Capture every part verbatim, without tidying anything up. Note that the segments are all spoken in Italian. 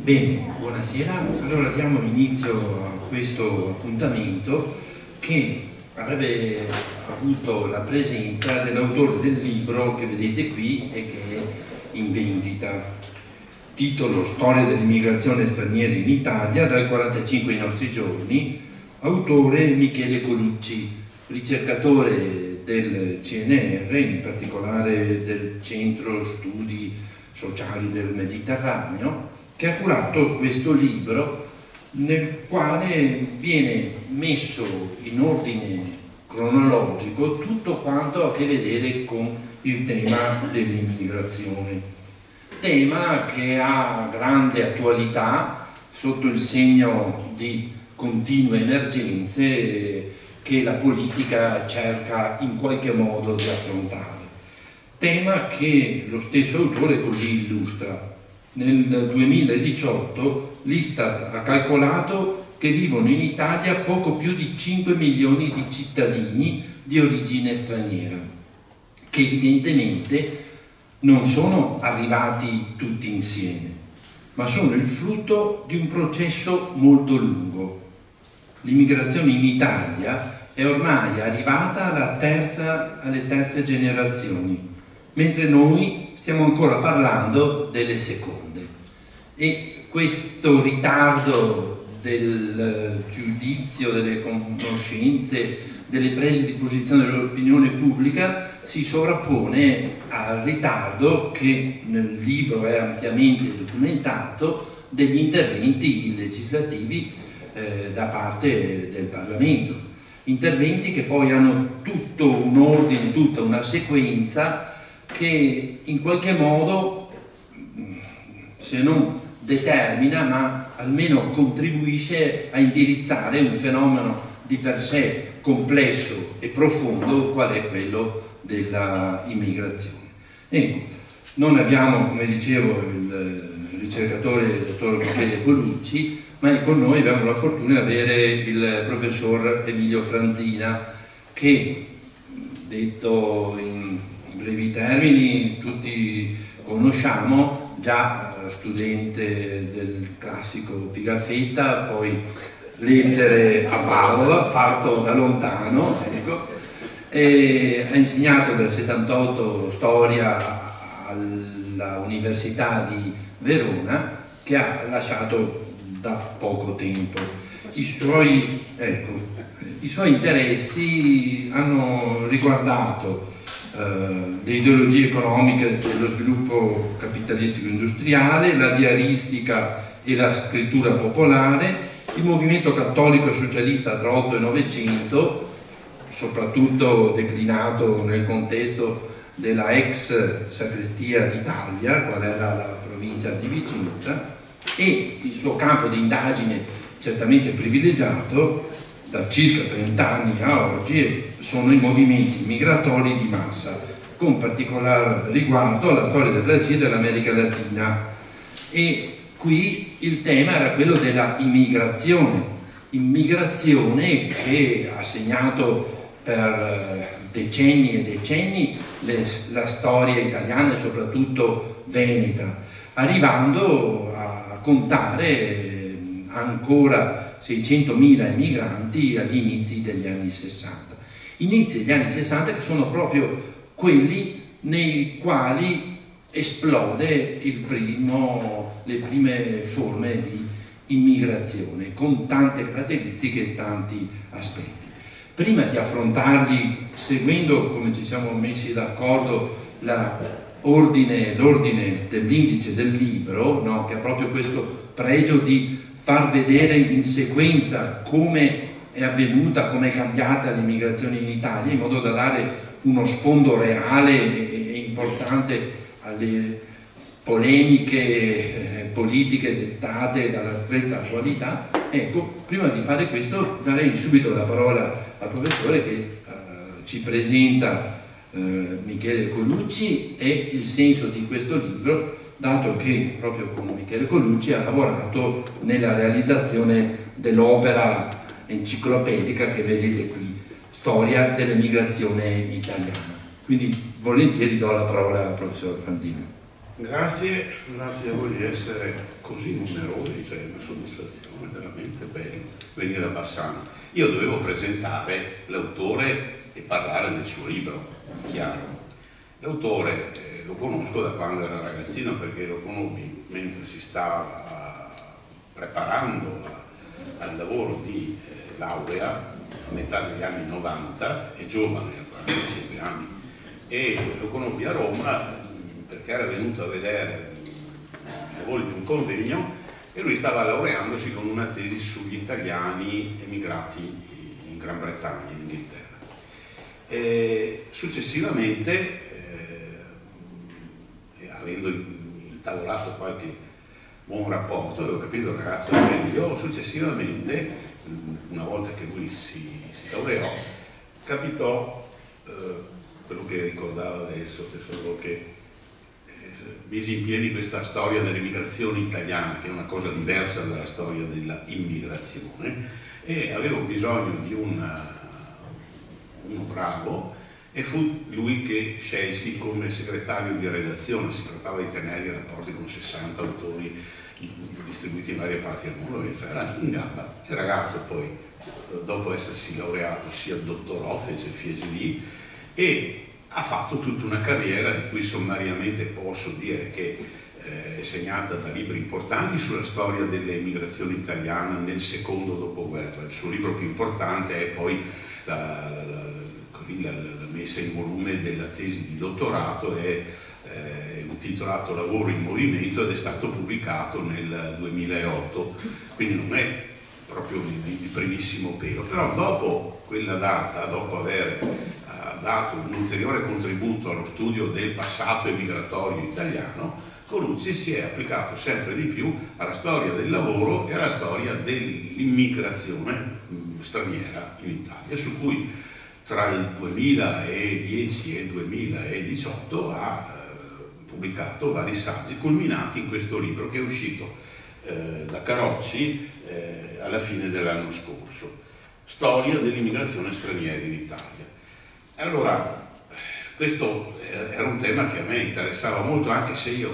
Bene, buonasera. Allora diamo inizio a questo appuntamento che avrebbe avuto la presenza dell'autore del libro che vedete qui e che è in vendita. Titolo: Storia dell'immigrazione straniera in Italia dal quarantacinque ai nostri giorni. Autore Michele Colucci, ricercatore del C N R, in particolare del Centro Studi Sociali del Mediterraneo, che ha curato questo libro nel quale viene messo in ordine cronologico tutto quanto ha a che vedere con il tema dell'immigrazione, tema che ha grande attualità sotto il segno di continue emergenze che la politica cerca in qualche modo di affrontare. Tema che lo stesso autore così illustra. Nel duemiladiciotto l'Istat ha calcolato che vivono in Italia poco più di cinque milioni di cittadini di origine straniera, che evidentemente non sono arrivati tutti insieme, ma sono il frutto di un processo molto lungo. L'immigrazione in Italia è ormai arrivata alla terza, alle terze generazioni, mentre noi stiamo ancora parlando delle seconde. E questo ritardo del giudizio, delle conoscenze, delle prese di posizione dell'opinione pubblica si sovrappone al ritardo che nel libro è ampiamente documentato degli interventi legislativi eh, da parte del Parlamento. Interventi che poi hanno tutto un ordine, tutta una sequenza che in qualche modo, se non determina, ma almeno contribuisce a indirizzare un fenomeno di per sé complesso e profondo qual è quello della immigrazione. Ecco, non abbiamo, come dicevo, il ricercatore, il dottor Michele Colucci, ma con noi abbiamo la fortuna di avere il professor Emilio Franzina, che, detto in brevi termini, tutti conosciamo, già studente del classico Pigafetta, poi lettere a Padova, parto da lontano, ecco, e ha insegnato dal settantotto storia alla Università di Verona, che ha lasciato da poco tempo. I suoi, ecco, i suoi interessi hanno riguardato Uh, le ideologie economiche dello sviluppo capitalistico industriale, la diaristica e la scrittura popolare, il movimento cattolico e socialista tra otto e novecento, soprattutto declinato nel contesto della ex sacrestia d'Italia, qual era la provincia di Vicenza, e il suo campo di indagine certamente privilegiato da circa trenta anni a oggi sono i movimenti migratori di massa, con particolare riguardo alla storia del Brasile e dell'America Latina. E qui il tema era quello della immigrazione, immigrazione che ha segnato per decenni e decenni le, la storia italiana e soprattutto veneta, arrivando a contare ancora seicentomila emigranti agli inizi degli anni sessanta. Inizi degli anni sessanta che sono proprio quelli nei quali esplode il primo, le prime forme di immigrazione, con tante caratteristiche e tanti aspetti. Prima di affrontarli, seguendo, come ci siamo messi d'accordo, l'ordine dell'indice del libro, no? Che ha proprio questo pregio di far vedere in sequenza come è avvenuta, come è cambiata l'immigrazione in Italia, in modo da dare uno sfondo reale e importante alle polemiche eh, politiche dettate dalla stretta attualità. Ecco, prima di fare questo darei subito la parola al professore che eh, ci presenta eh, Michele Colucci e il senso di questo libro, dato che proprio con Michele Colucci ha lavorato nella realizzazione dell'opera enciclopedica che vedete qui, Storia dell'emigrazione italiana. Quindi volentieri do la parola al professor Franzina. Grazie, grazie a voi di essere così numerosi, cioè una soddisfazione veramente bella venire a Bassano. Io dovevo presentare l'autore e parlare del suo libro, chiaro. L'autore eh, lo conosco da quando era ragazzino, perché lo conobbi mentre si stava preparando a, al lavoro di eh, laurea a metà degli anni novanta, è giovane, ha quarantacinque anni, e lo conobbi a Roma perché era venuto a vedere i lavori di un convegno e lui stava laureandosi con una tesi sugli italiani emigrati in Gran Bretagna, in Inghilterra. E successivamente, eh, avendo intavolato qualche buon rapporto, avevo capito il ragazzo meglio, successivamente, una volta che lui si, si laureò, capitò eh, quello che ricordava adesso, tesoro, che mise in piedi questa storia dell'immigrazione italiana, che è una cosa diversa dalla storia dell'immigrazione, e avevo bisogno di una, uno bravo, e fu lui che scelsi come segretario di redazione. Si trattava di tenere i rapporti con sessanta autori distribuiti in varie parti del mondo, e era in gamba. Il ragazzo poi, dopo essersi laureato, si addottorò, fece il F I E G D e ha fatto tutta una carriera di cui sommariamente posso dire che eh, è segnata da libri importanti sulla storia dell'emigrazione italiana nel secondo dopoguerra. Il suo libro più importante è poi la, la, la, la, la messa in volume della tesi di dottorato, è eh, intitolato Lavoro in Movimento, ed è stato pubblicato nel duemilaotto, quindi non è proprio di, di primissimo pelo. Però dopo quella data, dopo aver dato un ulteriore contributo allo studio del passato emigratorio italiano, Colucci si è applicato sempre di più alla storia del lavoro e alla storia dell'immigrazione straniera in Italia, su cui tra il duemiladieci e il duemiladiciotto ha eh, pubblicato vari saggi, culminati in questo libro che è uscito eh, da Carocci eh, alla fine dell'anno scorso, Storia dell'immigrazione straniera in Italia. Allora, questo era un tema che a me interessava molto, anche se io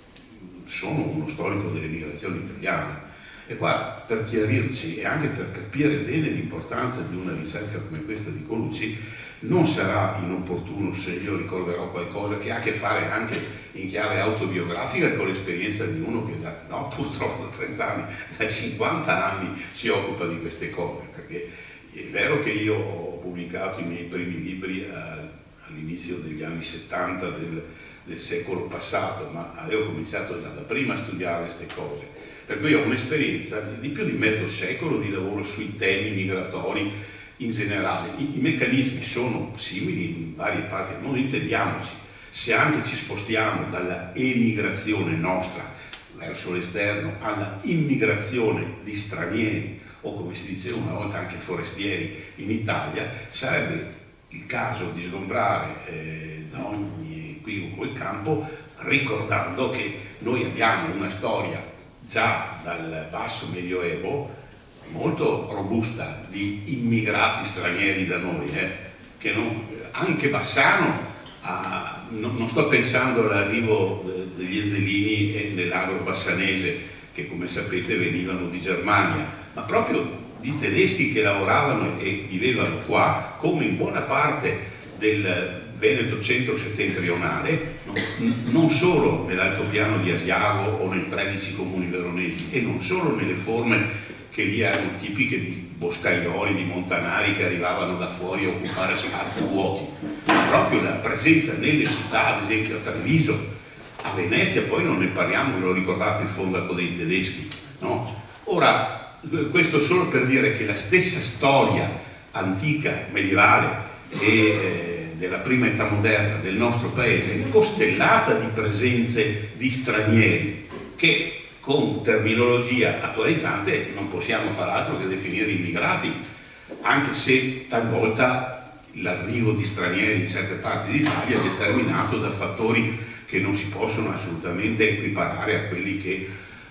sono uno storico dell'immigrazione italiana. E qua, per chiarirci e anche per capire bene l'importanza di una ricerca come questa di Colucci, non sarà inopportuno se io ricorderò qualcosa che ha a che fare anche in chiave autobiografica con l'esperienza di uno che da, no, purtroppo da trenta anni, da cinquanta anni si occupa di queste cose, perché è vero che io ho pubblicato i miei primi libri all'inizio degli anni settanta del, del secolo passato, ma avevo cominciato già da prima a studiare queste cose, per cui ho un'esperienza di più di mezzo secolo di lavoro sui temi migratori in generale. I, i meccanismi sono simili in varie parti del mondo, intendiamoci, se anche ci spostiamo dalla emigrazione nostra verso l'esterno alla immigrazione di stranieri, o come si diceva una volta anche forestieri in Italia, sarebbe il caso di sgombrare eh, da ogni equivoco il campo, ricordando che noi abbiamo una storia già dal basso medioevo molto robusta di immigrati stranieri da noi, eh, che non, anche Bassano, ha, no, non sto pensando all'arrivo degli Ezelini nell'agro bassanese, che come sapete venivano di Germania, ma proprio di tedeschi che lavoravano e vivevano qua, come in buona parte del Veneto centro-settentrionale, non solo nell'altopiano di Asiago o nei tredici comuni veronesi, e non solo nelle forme che lì erano tipiche di boscaioli, di montanari che arrivavano da fuori a occupare spazi vuoti, ma proprio la presenza nelle città, ad esempio a Treviso, a Venezia, poi non ne parliamo, ve lo ricordate il fondaco dei tedeschi, no? Ora, questo solo per dire che la stessa storia antica, medievale e eh, della prima età moderna del nostro paese è costellata di presenze di stranieri che con terminologia attualizzante non possiamo far altro che definire immigrati, anche se talvolta l'arrivo di stranieri in certe parti d'Italia è determinato da fattori che non si possono assolutamente equiparare a quelli che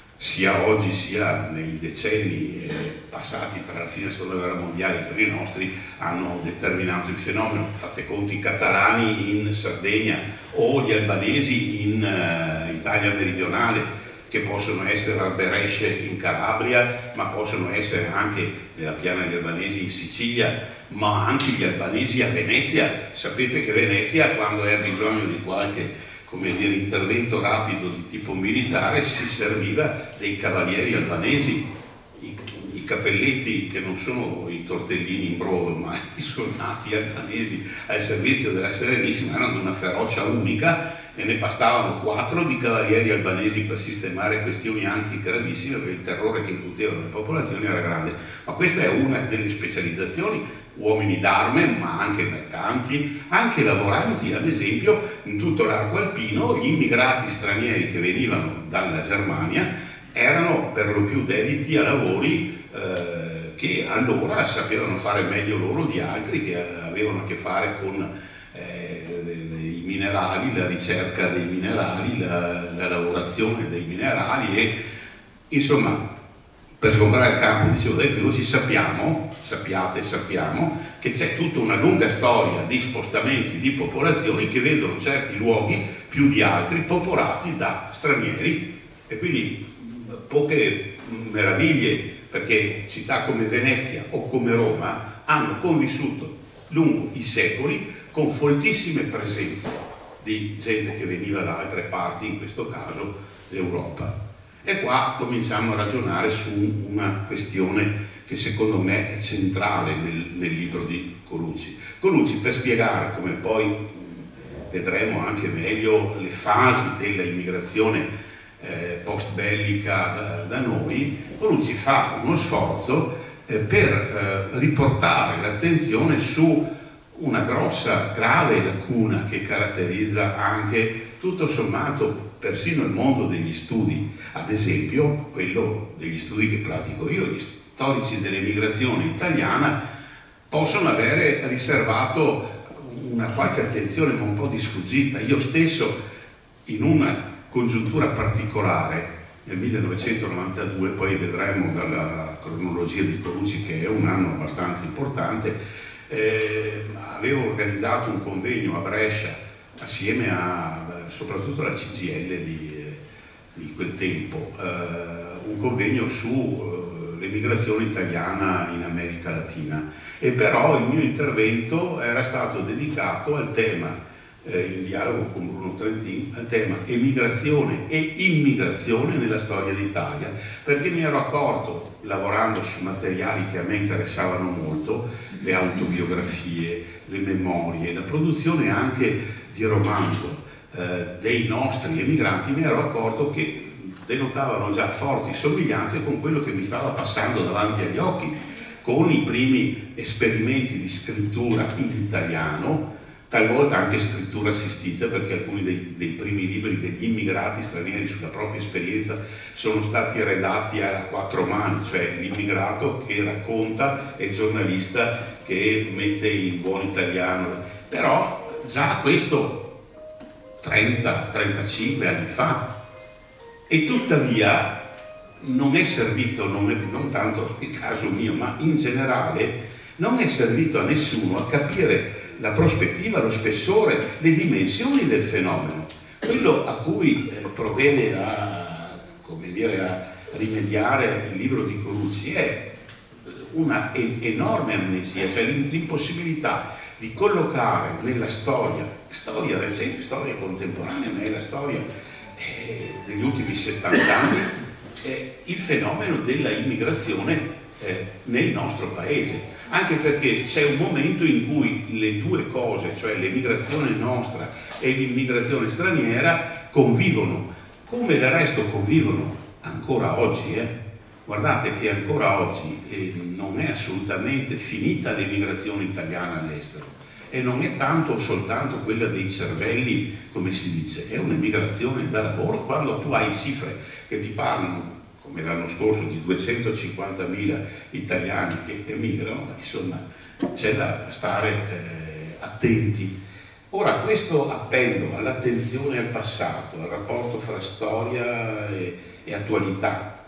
sia oggi sia nei decenni eh, passati tra la fine della seconda guerra mondiale per i nostri hanno determinato il fenomeno. Fate conto i catalani in Sardegna o gli albanesi in, uh, in dall'Italia meridionale, che possono essere al Beresce in Calabria, ma possono essere anche nella piana degli albanesi in Sicilia, ma anche gli albanesi a Venezia. Sapete che Venezia, quando ha bisogno di qualche, come dire, intervento rapido di tipo militare, si serviva dei cavalieri albanesi, i, i cappelletti che non sono i tortellini in brodo, ma i soldati albanesi al servizio della Serenissima erano di una ferocia unica, e ne bastavano quattro di cavalieri albanesi per sistemare questioni anche gravissime, perché il terrore che incutevano le popolazioni era grande. Ma questa è una delle specializzazioni: uomini d'arme, ma anche mercanti, anche lavoranti. Ad esempio, in tutto l'arco alpino gli immigrati stranieri che venivano dalla Germania erano per lo più dediti a lavori eh, che allora sapevano fare meglio loro di altri, che avevano a che fare con eh, i minerali, la ricerca dei minerali, la, la lavorazione dei minerali, e insomma, per sgombrare il campo, dicevo, dai Pelosi, sappiamo, sappiate, sappiamo che c'è tutta una lunga storia di spostamenti di popolazioni che vedono certi luoghi più di altri popolati da stranieri, e quindi poche meraviglie, perché città come Venezia o come Roma hanno convissuto lungo i secoli con foltissime presenze di gente che veniva da altre parti, in questo caso d'Europa. E qua cominciamo a ragionare su una questione che secondo me è centrale nel, nel libro di Colucci. Colucci, per spiegare come poi vedremo anche meglio le fasi della immigrazione eh, post bellica da, da noi, Colucci fa uno sforzo eh, per eh, riportare l'attenzione su una grossa, grave lacuna che caratterizza anche, tutto sommato, persino il mondo degli studi, ad esempio quello degli studi che pratico io. Gli storici dell'emigrazione italiana possono avere riservato una qualche attenzione, ma un po' di sfuggita. Io stesso, in una congiuntura particolare, nel millenovecentonovantadue, poi vedremo dalla cronologia di Colucci che è un anno abbastanza importante, Eh, avevo organizzato un convegno a Brescia assieme a soprattutto alla C G I L di, di quel tempo, eh, un convegno sull'emigrazione eh, italiana in America Latina, e però il mio intervento era stato dedicato al tema, eh, in dialogo con Bruno Trentin, al tema emigrazione e immigrazione nella storia d'Italia, perché mi ero accorto, lavorando su materiali che a me interessavano molto, le autobiografie, le memorie, la produzione anche di romanzo eh, dei nostri emigranti, mi ero accorto che denotavano già forti somiglianze con quello che mi stava passando davanti agli occhi, con i primi esperimenti di scrittura in italiano, talvolta anche scrittura assistita, perché alcuni dei, dei primi libri degli immigrati stranieri sulla propria esperienza sono stati redatti a quattro mani, cioè l'immigrato che racconta e il giornalista che mette in buon italiano. Però già questo trenta trentacinque anni fa, e tuttavia non è servito, non, è, non tanto il caso mio, ma in generale non è servito a nessuno a capire la prospettiva, lo spessore, le dimensioni del fenomeno. Quello a cui eh, provvede a, come dire, a rimediare il libro di Colucci è una enorme amnesia, cioè l'impossibilità di collocare nella storia, storia recente, storia contemporanea, ma è la storia eh, degli ultimi settanta anni, eh, il fenomeno della immigrazione eh, nel nostro paese. Anche perché c'è un momento in cui le due cose, cioè l'emigrazione nostra e l'immigrazione straniera, convivono, come del resto convivono ancora oggi. Eh? Guardate che ancora oggi eh, non è assolutamente finita l'emigrazione italiana all'estero, e non è tanto o soltanto quella dei cervelli, come si dice, è un'emigrazione da lavoro. Quando tu hai cifre che ti parlano, come l'anno scorso, di duecentocinquantamila italiani che emigrano, insomma c'è da stare eh, attenti. Ora, questo appello all'attenzione al passato, al rapporto fra storia e, e attualità,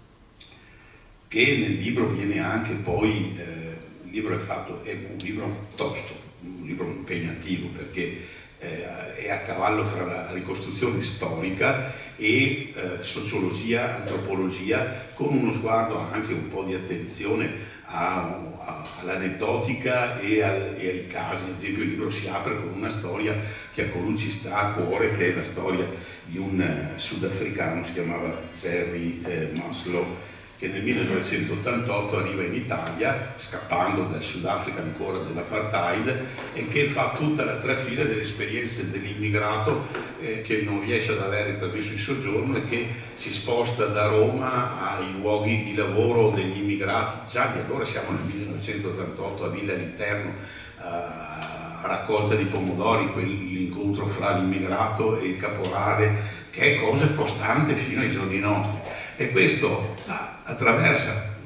che nel libro viene anche poi, eh, il libro è fatto, è un libro tosto, un libro impegnativo, perché eh, è a cavallo fra la ricostruzione storica e eh, sociologia, antropologia, con uno sguardo anche un po' di attenzione all'aneddotica e, al, e ai casi. Ad esempio il libro si apre con una storia che a Colucci sta a cuore, che è la storia di un uh, sudafricano, si chiamava Jerry eh, Maslow, che nel millenovecentottantotto arriva in Italia, scappando dal Sudafrica ancora dell'apartheid, e che fa tutta la trafila delle esperienze dell'immigrato eh, che non riesce ad avere il permesso di soggiorno e che si sposta da Roma ai luoghi di lavoro degli immigrati. Già di allora, siamo nel millenovecentottantotto, a Villa all'Interno, a raccolta di pomodori, quell'incontro fra l'immigrato e il caporale, che è cosa costante fino ai giorni nostri. E questo attraversa,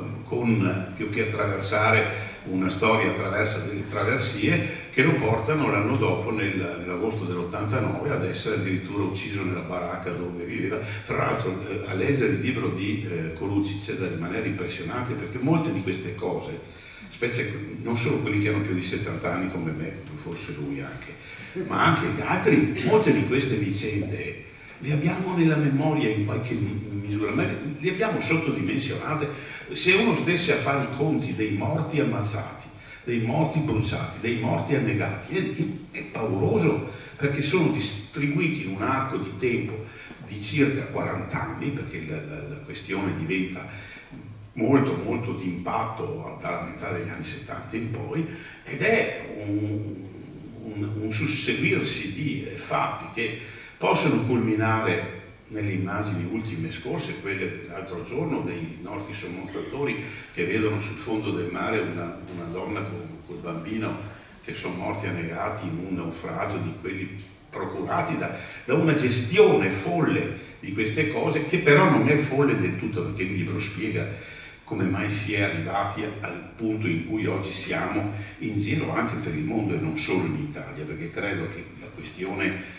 con, più che attraversare una storia, attraversa delle traversie che lo portano l'anno dopo, nell'agosto dell'ottantanove, ad essere addirittura ucciso nella baracca dove viveva. Tra l'altro eh, a leggere il libro di eh, Colucci c'è da rimanere impressionati, perché molte di queste cose, specie non solo quelli che hanno più di settanta anni come me, forse lui anche, ma anche gli altri, molte di queste vicende le abbiamo nella memoria in qualche misura, ma le abbiamo sottodimensionate. Se uno stesse a fare i conti dei morti ammazzati, dei morti bruciati, dei morti annegati, è, è pauroso, perché sono distribuiti in un arco di tempo di circa quaranta anni, perché la, la, la questione diventa molto molto d'impatto dalla metà degli anni settanta in poi, ed è un, un, un susseguirsi di fatti che possono culminare nelle immagini ultime scorse, quelle dell'altro giorno dei nostri sommozzatori che vedono sul fondo del mare una, una donna con col bambino che sono morti annegati in un naufragio di quelli procurati da, da una gestione folle di queste cose, che però non è folle del tutto, perché il libro spiega come mai si è arrivati al punto in cui oggi siamo in giro anche per il mondo e non solo in Italia, perché credo che la questione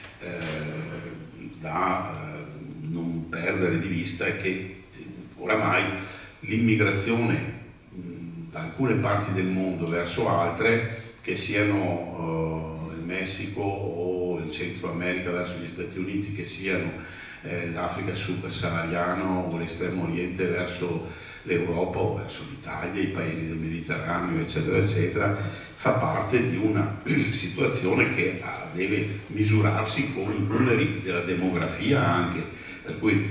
Eh, da eh, non perdere di vista è che eh, oramai l'immigrazione da alcune parti del mondo verso altre, che siano eh, il Messico o il Centro America verso gli Stati Uniti, che siano eh, l'Africa subsahariana o l'Estremo Oriente verso l'Europa o verso l'Italia, i paesi del Mediterraneo, eccetera, eccetera, fa parte di una situazione che deve misurarsi con i numeri della demografia anche, per cui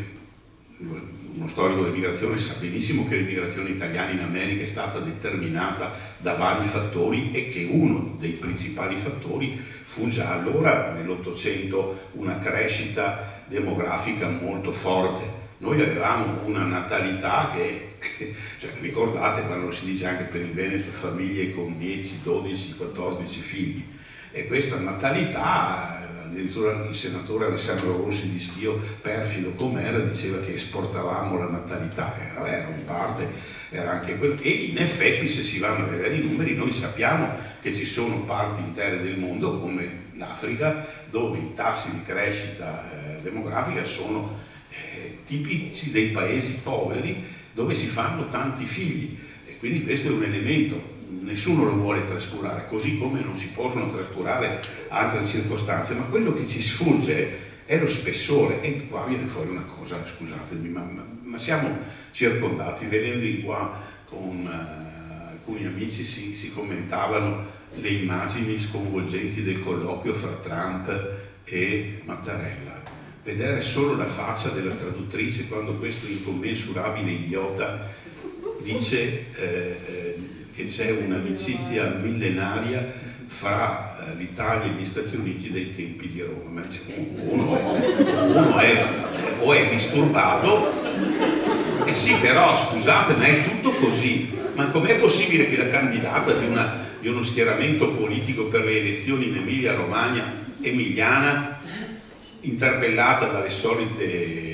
uno storico dell'immigrazione sa benissimo che l'immigrazione italiana in America è stata determinata da vari fattori e che uno dei principali fattori fu già allora, nell'Ottocento, una crescita demografica molto forte. Noi avevamo una natalità che, cioè, ricordate quando si dice anche per il Veneto famiglie con dieci, dodici, quattordici figli, e questa natalità, addirittura il senatore Alessandro Rossi di Schio, perfido com'era, diceva che esportavamo la natalità, era, era in parte, era anche quello, e in effetti se si vanno a vedere i numeri noi sappiamo che ci sono parti intere del mondo come l'Africa dove i tassi di crescita eh, demografica sono eh, tipici dei paesi poveri dove si fanno tanti figli, e quindi questo è un elemento. Nessuno lo vuole trascurare, così come non si possono trascurare altre circostanze, ma quello che ci sfugge è lo spessore, e qua viene fuori una cosa, scusatemi, ma, ma, ma siamo circondati. Venendo in qua con uh, alcuni amici si, si commentavano le immagini sconvolgenti del colloquio fra Trump e Mattarella. Vedere solo la faccia della traduttrice quando questo incommensurabile idiota dice eh, eh, che c'è un'amicizia millenaria fra eh, l'Italia e gli Stati Uniti dei tempi di Roma. Uno, uno è, o è disturbato, e sì, però scusate, ma è tutto così. Ma com'è possibile che la candidata di, una, di uno schieramento politico per le elezioni in Emilia-Romagna, emiliana, interpellata dalle solite,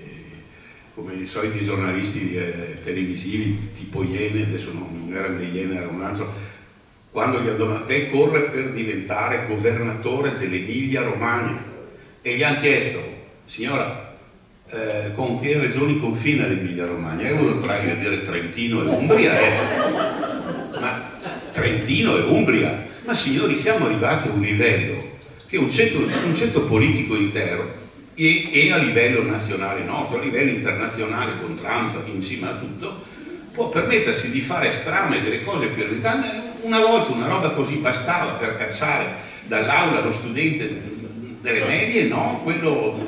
come i soliti giornalisti eh, televisivi tipo Iene, adesso non, non erano le Iene, era un altro, quando gli hanno domandato, lei corre per diventare governatore dell'Emilia Romagna, e gli hanno chiesto, signora, eh, con che regioni confina l'Emilia Romagna? E uno potrebbe dire Trentino e Umbria, eh. Ma Trentino e Umbria? Ma signori, siamo arrivati a un livello che un ceto, un ceto politico intero e, e a livello nazionale nostro, a livello internazionale con Trump insieme a tutto, può permettersi di fare strame delle cose più elementari. Una volta una roba così bastava per cacciare dall'aula lo studente delle medie, no, quello,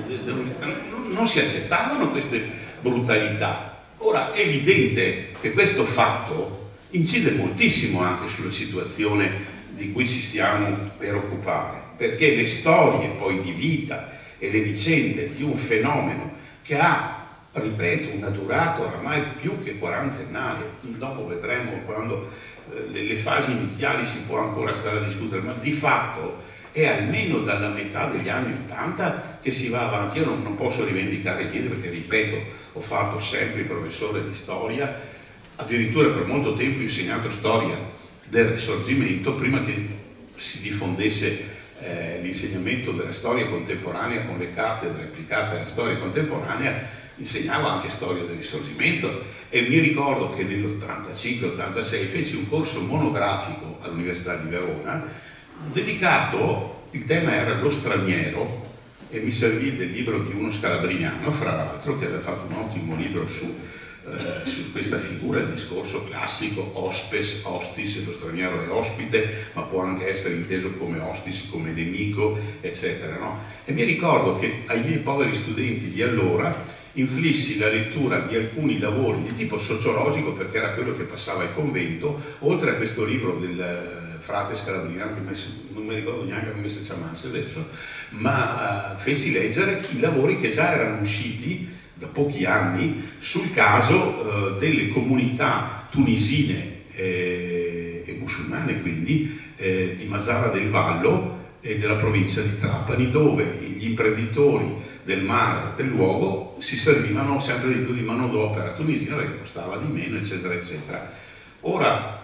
non si accettavano queste brutalità. Ora è evidente che questo fatto incide moltissimo anche sulla situazione di cui ci stiamo per occupare, perché le storie poi di vita e le vicende di un fenomeno che ha, ripeto, una durata oramai più che quarantennale, dopo vedremo quando eh, le, le fasi iniziali si può ancora stare a discutere, ma di fatto è almeno dalla metà degli anni Ottanta che si va avanti. Io non, non posso rivendicare niente perché, ripeto, ho fatto sempre il professore di storia, addirittura per molto tempo ho insegnato storia del Risorgimento prima che si diffondesse eh, l'insegnamento della storia contemporanea con le cattedre applicate alla storia contemporanea. Insegnavo anche storia del Risorgimento e mi ricordo che nell'ottantacinque ottantasei feci un corso monografico all'Università di Verona dedicato, il tema era lo straniero, e mi servì del libro di uno scalabriniano, fra l'altro, che aveva fatto un ottimo libro su, eh, su questa figura, il discorso classico, hospes, hostis, lo straniero è ospite, ma può anche essere inteso come hostis, come nemico, eccetera, no? E mi ricordo che ai miei poveri studenti di allora inflissi la lettura di alcuni lavori di tipo sociologico, perché era quello che passava al convento, oltre a questo libro del frate scalabriniano, che non mi ricordo neanche come si chiamasse adesso, ma uh, feci leggere i lavori che già erano usciti da pochi anni sul caso uh, delle comunità tunisine eh, e musulmane, quindi eh, di Mazara del Vallo e della provincia di Trapani, dove gli imprenditori del mare, del luogo, si servivano sempre di più di manodopera tunisina perché costava di meno, eccetera, eccetera. Ora,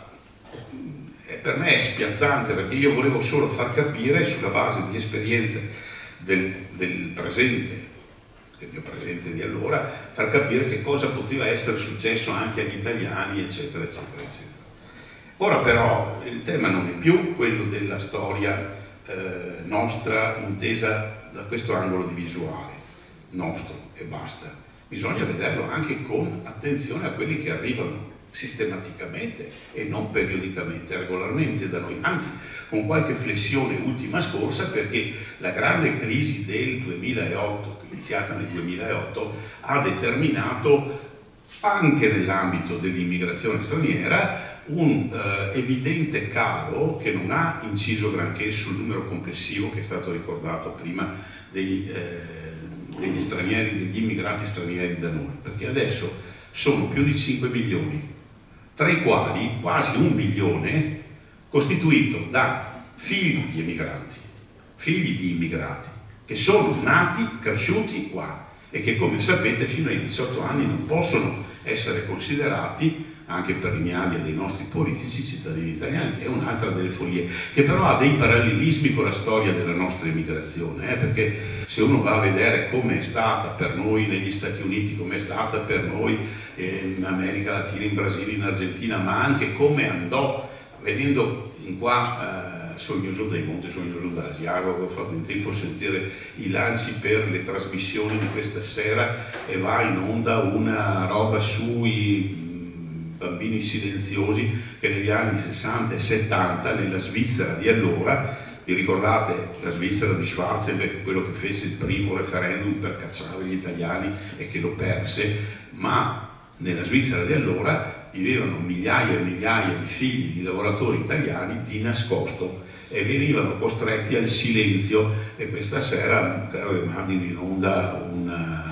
per me è spiazzante perché io volevo solo far capire, sulla base di esperienze del, del presente, del mio presente di allora, far capire che cosa poteva essere successo anche agli italiani, eccetera, eccetera, eccetera. Ora però il tema non è più quello della storia eh, nostra intesa da questo angolo di visuale, nostro e basta. Bisogna vederlo anche con attenzione a quelli che arrivano sistematicamente e non periodicamente, regolarmente da noi, anzi con qualche flessione ultima scorsa, perché la grande crisi del duemilaotto, iniziata nel duemilaotto, ha determinato anche nell'ambito dell'immigrazione straniera un eh, evidente calo che non ha inciso granché sul numero complessivo che è stato ricordato prima dei, eh, degli stranieri, degli immigrati stranieri da noi, perché adesso sono più di cinque milioni, tra i quali quasi un milione costituito da figli di emigranti, figli di immigrati, che sono nati, cresciuti qua e che, come sapete, fino ai diciotto anni non possono essere considerati, anche per l'ignavia dei nostri politici, cittadini italiani, che è un'altra delle follie, che però ha dei parallelismi con la storia della nostra immigrazione, eh? Perché se uno va a vedere come è stata per noi negli Stati Uniti, come è stata per noi in America Latina, in Brasile, in Argentina, ma anche come andò venendo in qua, eh, sogno giù dai monti, sogno giù da Asiago, avevo fatto in tempo a sentire i lanci per le trasmissioni di questa sera, e va in onda una roba sui bambini silenziosi che negli anni sessanta e settanta nella Svizzera di allora, vi ricordate la Svizzera di Schwarzenberg, quello che fece il primo referendum per cacciare gli italiani e che lo perse, ma nella Svizzera di allora vivevano migliaia e migliaia di figli di lavoratori italiani di nascosto e venivano costretti al silenzio, e questa sera credo che mandino in onda una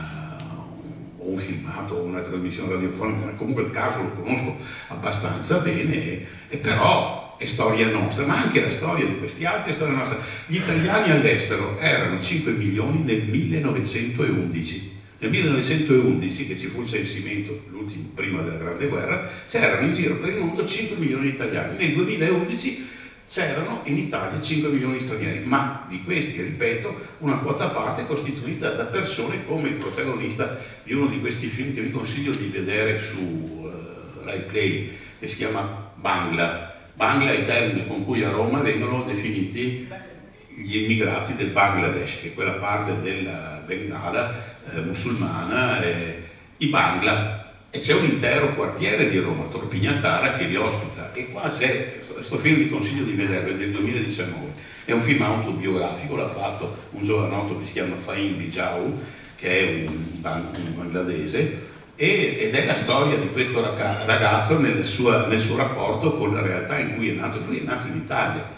un filmato o una trasmissione radiofonica, comunque il caso lo conosco abbastanza bene, e, e però è storia nostra, ma anche la storia di questi altri è storia nostra. Gli italiani all'estero erano cinque milioni nel millenovecentoundici. Nel millenovecentoundici, che ci fu il censimento, l'ultimo prima della Grande Guerra, c'erano in giro per il mondo cinque milioni di italiani. Nel duemilaundici c'erano in Italia cinque milioni di stranieri, ma di questi, ripeto, una quota a parte costituita da persone come il protagonista di uno di questi film che vi consiglio di vedere su uh, Rai Play, che si chiama Bangla. Bangla è il termine con cui a Roma vengono definiti gli immigrati del Bangladesh, che è quella parte della Bengala eh, musulmana, eh, i Bangla, e c'è un intero quartiere di Roma, Torpignatara, che li ospita. E qua c'è, questo film vi consiglio di vederlo, è del duemiladiciannove, è un film autobiografico, l'ha fatto un giovanotto che si chiama Fahim Bijau, che è un, un bangladese, e, ed è la storia di questo ragazzo nel, sua, nel suo rapporto con la realtà in cui è nato. Lui è nato in Italia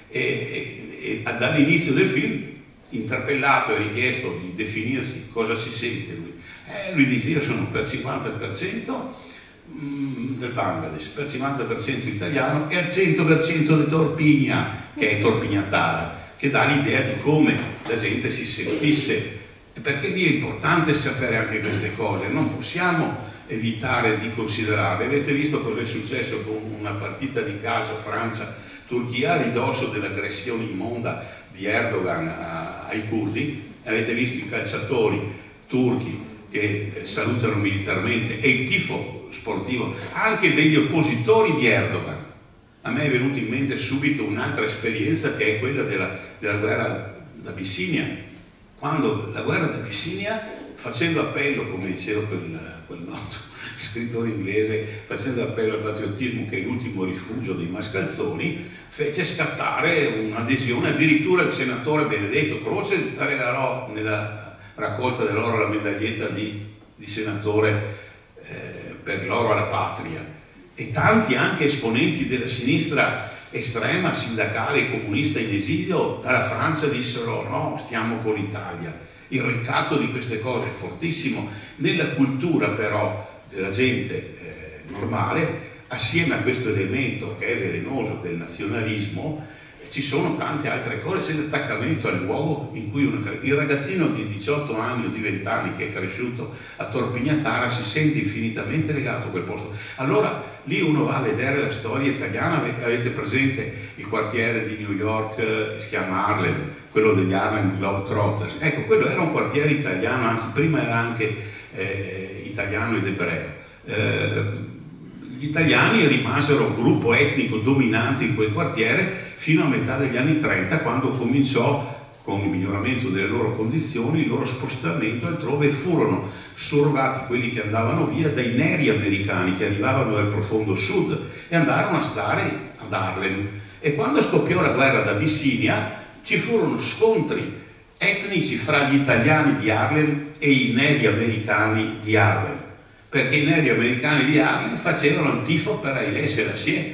e, e, e dall'inizio del film, interpellato e richiesto di definirsi cosa si sente lui, eh, lui dice: io sono per cinquanta per cento del Bangladesh, per cinquanta per cento italiano e al cento per cento di Torpigna, che è Torpignatara, che dà l'idea di come la gente si sentisse, perché lì è importante sapere anche queste cose, non possiamo evitare di considerarle. Avete visto cosa è successo con una partita di calcio Francia-Turchia a ridosso dell'aggressione immonda di Erdogan a, ai curdi? Avete visto i calciatori turchi che salutano militarmente e il tifo sportivo anche degli oppositori di Erdogan. A me è venuta in mente subito un'altra esperienza, che è quella della, della guerra d'Abissinia, quando la guerra d'Abissinia, facendo appello, come diceva quel, quel noto scrittore inglese, facendo appello al patriottismo, che è l'ultimo rifugio dei mascalzoni, fece scattare un'adesione. Addirittura il senatore Benedetto Croce regalò nella raccolta dell'oro la medaglietta di, di senatore eh, per l'oro alla patria, e tanti anche esponenti della sinistra estrema, sindacale e comunista in esilio dalla Francia dissero: no, stiamo con l'Italia. Il ricatto di queste cose è fortissimo. Nella cultura però della gente eh, normale, assieme a questo elemento che è velenoso del nazionalismo, ci sono tante altre cose. C'è l'attaccamento al luogo in cui una, il ragazzino di diciotto anni o di venti anni che è cresciuto a Torpignatara si sente infinitamente legato a quel posto. Allora lì uno va a vedere la storia italiana. Avete presente il quartiere di New York che si chiama Harlem, quello degli Harlem Globetrotters? Ecco, quello era un quartiere italiano, anzi prima era anche eh, italiano ed ebreo. Eh, Gli italiani rimasero un gruppo etnico dominante in quel quartiere fino a metà degli anni trenta, quando cominciò, con il miglioramento delle loro condizioni, il loro spostamento altrove. Furono surrogati quelli che andavano via dai neri americani che arrivavano dal profondo sud e andarono a stare ad Harlem. E quando scoppiò la guerra d'Abissinia ci furono scontri etnici fra gli italiani di Harlem e i neri americani di Harlem, perché i neri americani di Harlem facevano il tifo per Haile Selassie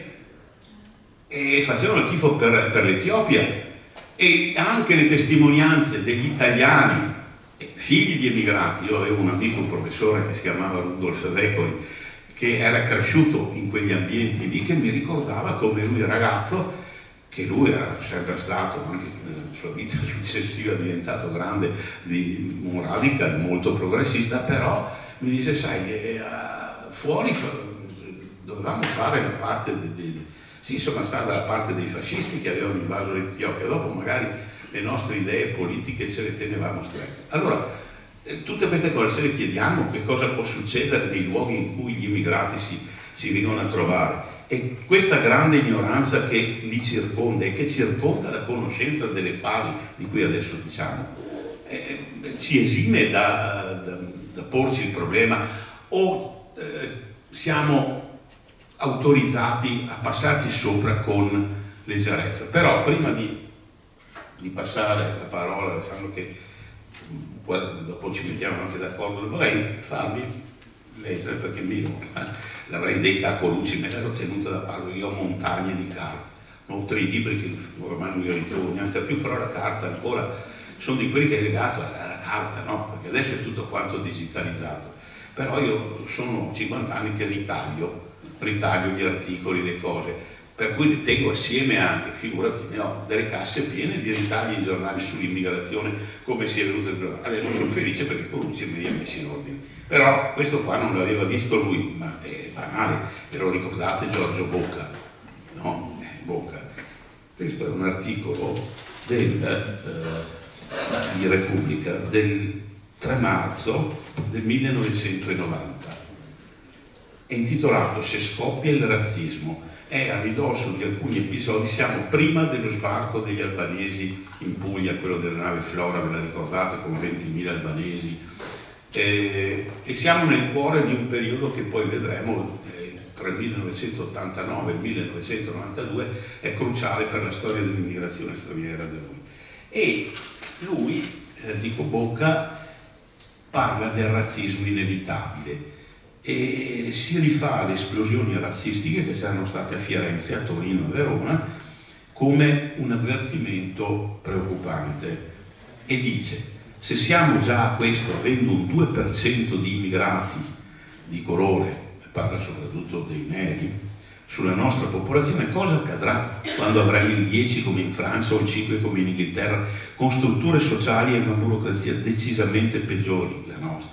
e facevano il tifo per, per l'Etiopia, e anche le testimonianze degli italiani, figli di emigranti. Io avevo un amico, un professore che si chiamava Rudolf Vecoli, che era cresciuto in quegli ambienti lì, che mi ricordava come lui ragazzo, che lui era sempre stato, anche nella sua vita successiva, diventato grande, di, un radical molto progressista, però mi dice: sai, eh, fuori fa, dovevamo fare la parte dei, dei, sì, sono stata dalla parte dei fascisti che avevano invaso l'Etiopia, dopo magari le nostre idee politiche ce le tenevamo strette. Allora, eh, tutte queste cose se le chiediamo, che cosa può succedere nei luoghi in cui gli immigrati si, si vengono a trovare, e questa grande ignoranza che li circonda e che circonda la conoscenza delle fasi di cui adesso diciamo, eh, ci esime da, da, da porci il problema, o eh, siamo autorizzati a passarci sopra con leggerezza. Però prima di, di passare la parola, Alessandro, che dopo ci mettiamo anche d'accordo, vorrei farvi leggere, perché io l'avrei detta a Colucci, me l'ero tenuta da parte. Io ho montagne di carte, ho tre libri che ormai non li ritrovo neanche più, però la carta ancora, sono di quelli che è legato alla carta, no? Perché adesso è tutto quanto digitalizzato. Però io sono cinquanta anni che ritaglio, ritaglio gli articoli, le cose, per cui le tengo assieme anche, figurati, ne ho delle casse piene di ritagli di giornali sull'immigrazione, come si è venuto il problema. Adesso sono felice perché Colucci me li ha messi in ordine. Però questo qua non l'aveva visto lui, ma è banale, ve lo ricordate Giorgio Bocca? No? Bocca. Questo è un articolo del, eh, di Repubblica del tre marzo del millenovecentonovanta. è intitolato Se scoppia il razzismo. È a ridosso di alcuni episodi, siamo prima dello sbarco degli albanesi in Puglia, quello della nave Flora, ve la ricordate, con ventimila albanesi, eh, e siamo nel cuore di un periodo che poi vedremo eh, tra il millenovecentottantanove e il millenovecentonovantadue è cruciale per la storia dell'immigrazione straniera da lui. E lui, eh, dico Bocca, parla del razzismo inevitabile e si rifà alle esplosioni razzistiche che saranno state a Firenze, a Torino e a Verona come un avvertimento preoccupante, e dice: se siamo già a questo avendo un due per cento di immigrati di colore, parla soprattutto dei neri, sulla nostra popolazione, cosa accadrà quando avremo il dieci come in Francia o il cinque come in Inghilterra, con strutture sociali e una burocrazia decisamente peggiori della nostra?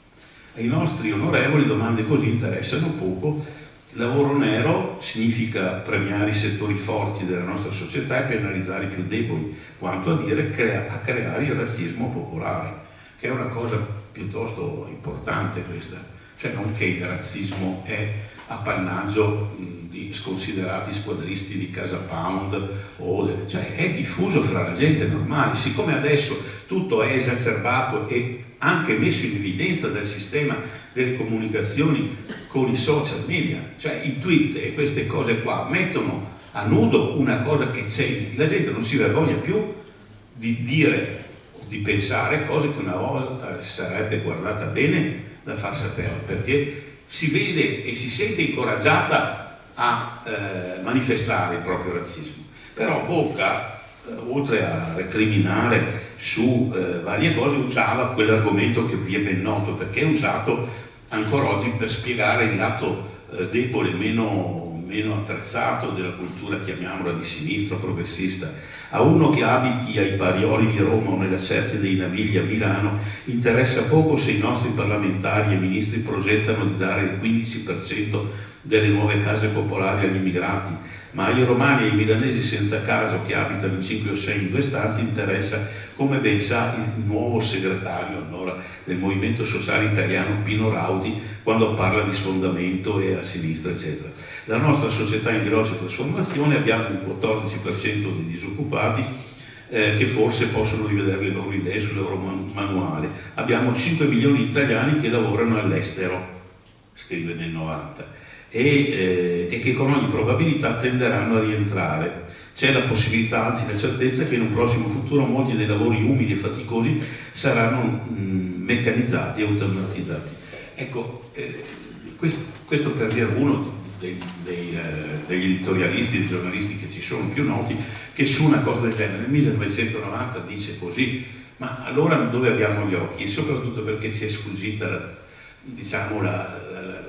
Ai nostri onorevoli domande così interessano poco. Il lavoro nero significa premiare i settori forti della nostra società e penalizzare i più deboli, quanto a dire crea, a creare il razzismo popolare, che è una cosa piuttosto importante questa, cioè non che il razzismo è appannaggio mh, di sconsiderati squadristi di Casa Pound, o de, cioè è diffuso fra la gente normale. Siccome adesso tutto è esacerbato e anche messo in evidenza dal sistema delle comunicazioni con i social media, cioè i tweet e queste cose qua mettono a nudo una cosa che c'è, la gente non si vergogna più di dire o di pensare cose che una volta sarebbe guardata bene da far sapere, perché si vede e si sente incoraggiata a eh, manifestare il proprio razzismo. Però Bocca, eh, oltre a recriminare su eh, varie cose, usava quell'argomento che vi è ben noto, perché è usato ancora oggi per spiegare il lato eh, debole, meno, meno attrezzato della cultura, chiamiamola di sinistra progressista. A uno che abiti ai Parioli di Roma o nella Serte dei Navigli a Milano interessa poco se i nostri parlamentari e ministri progettano di dare il quindici per cento delle nuove case popolari agli immigrati, ma ai romani e ai milanesi senza casa che abitano in cinque o sei in due stanze interessa, come ben sa il nuovo segretario allora del Movimento Sociale Italiano Pino Rauti, quando parla di sfondamento e a sinistra eccetera. La nostra società è in veloce trasformazione, abbiamo un quattordici per cento di disoccupati eh, che forse possono rivedere le loro idee sul loro man manuale, abbiamo cinque milioni di italiani che lavorano all'estero, scrive nel novanta, e, eh, e che con ogni probabilità tenderanno a rientrare. C'è la possibilità, anzi la certezza, che in un prossimo futuro molti dei lavori umili e faticosi saranno mh, meccanizzati e automatizzati. Ecco, eh, questo, questo per dire uno dei, dei, eh, degli editorialisti, dei giornalisti che ci sono più noti, che su una cosa del genere nel millenovecentonovanta dice così, ma allora dove abbiamo gli occhi? E soprattutto perché ci è sfuggita la, diciamo, la, la, la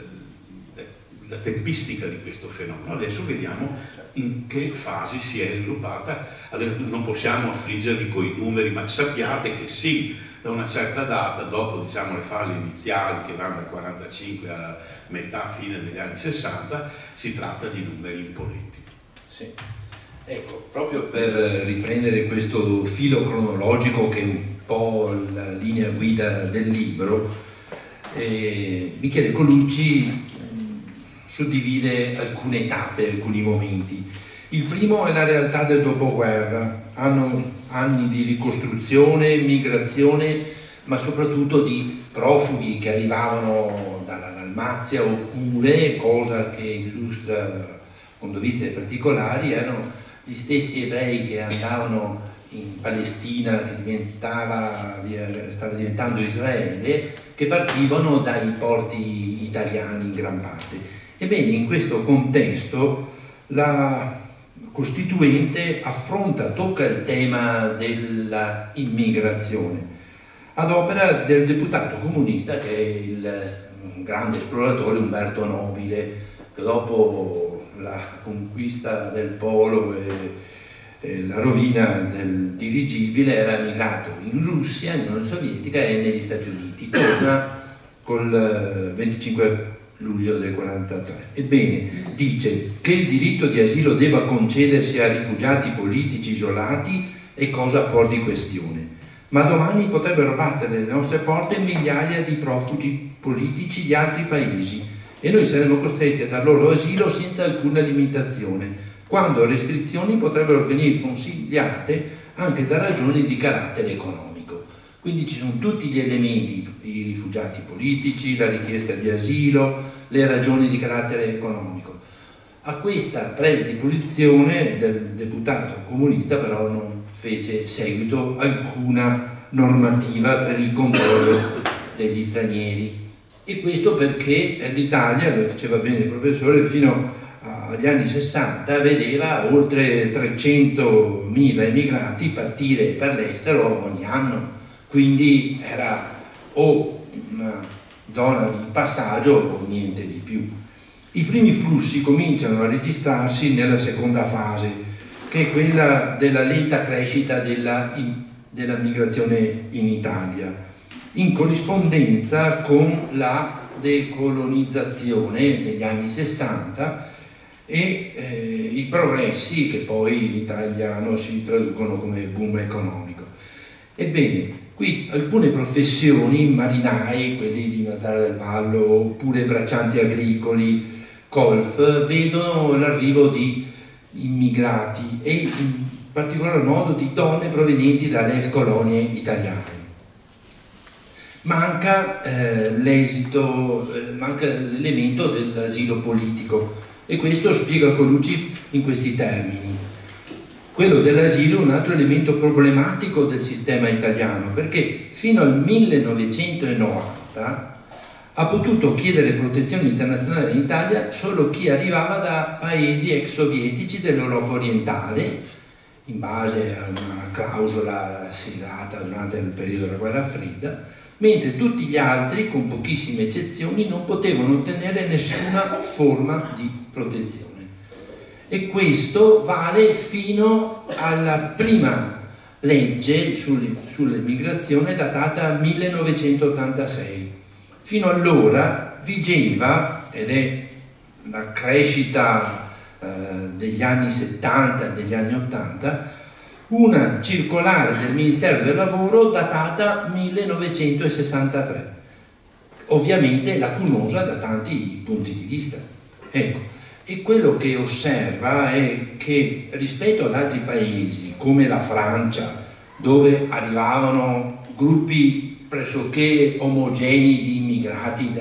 la tempistica di questo fenomeno. Adesso vediamo in che fasi si è sviluppata. Adesso non possiamo affliggervi con i numeri, ma sappiate che sì, da una certa data, dopo diciamo le fasi iniziali che vanno dal quarantacinque alla metà, fine degli anni sessanta, si tratta di numeri imponenti. Sì. Ecco, proprio per riprendere questo filo cronologico che è un po' la linea guida del libro, eh, Michele Colucci suddivide alcune tappe, alcuni momenti. Il primo è la realtà del dopoguerra, hanno anni di ricostruzione, migrazione, ma soprattutto di profughi che arrivavano dalla Dalmazia, oppure, cosa che illustra con dovizia particolari, erano gli stessi ebrei che andavano in Palestina, che diventava, stava diventando Israele, che partivano dai porti italiani in gran parte. Ebbene, in questo contesto la Costituente affronta, tocca il tema dell'immigrazione ad opera del deputato comunista che è il grande esploratore Umberto Nobile, che dopo la conquista del polo e, e la rovina del dirigibile era emigrato in Russia, in Unione Sovietica e negli Stati Uniti. Torna col venticinque luglio del quarantatré. Ebbene, dice che il diritto di asilo debba concedersi a rifugiati politici isolati è cosa fuori di questione, ma domani potrebbero battere le nostre porte migliaia di profughi politici di altri paesi e noi saremmo costretti a dar loro asilo senza alcuna limitazione, quando restrizioni potrebbero venire consigliate anche da ragioni di carattere economico. Quindi ci sono tutti gli elementi, i rifugiati politici, la richiesta di asilo, le ragioni di carattere economico. A questa presa di posizione del deputato comunista però non fece seguito alcuna normativa per il controllo degli stranieri, e questo perché l'Italia, lo diceva bene il professore, fino agli anni sessanta vedeva oltre trecentomila emigrati partire per l'estero ogni anno, quindi era o una zona di passaggio o niente di più. I primi flussi cominciano a registrarsi nella seconda fase, che è quella della lenta crescita della, della migrazione in Italia, in corrispondenza con la decolonizzazione degli anni sessanta e eh, i progressi che poi in italiano si traducono come boom economico. Ebbene, qui alcune professioni, marinai, quelli di Mazara del Vallo, oppure braccianti agricoli, colf, vedono l'arrivo di immigrati e in particolar modo di donne provenienti dalle ex colonie italiane. Manca eh, l'esito, eh, manca l'elemento dell'asilo politico, e questo spiega Colucci in questi termini. Quello dell'asilo è un altro elemento problematico del sistema italiano, perché fino al millenovecentonovanta ha potuto chiedere protezione internazionale in Italia solo chi arrivava da paesi ex sovietici dell'Europa orientale, in base a una clausola siglata durante il periodo della guerra fredda, mentre tutti gli altri, con pochissime eccezioni, non potevano ottenere nessuna forma di protezione. E questo vale fino alla prima legge sull'immigrazione datata millenovecentottantasei. Fino allora vigeva, ed è la crescita eh, degli anni settanta e degli anni ottanta, una circolare del Ministero del Lavoro datata millenovecentosessantatré, ovviamente lacunosa da tanti punti di vista. Ecco, e quello che osserva è che rispetto ad altri paesi come la Francia, dove arrivavano gruppi pressoché omogenei di immigrati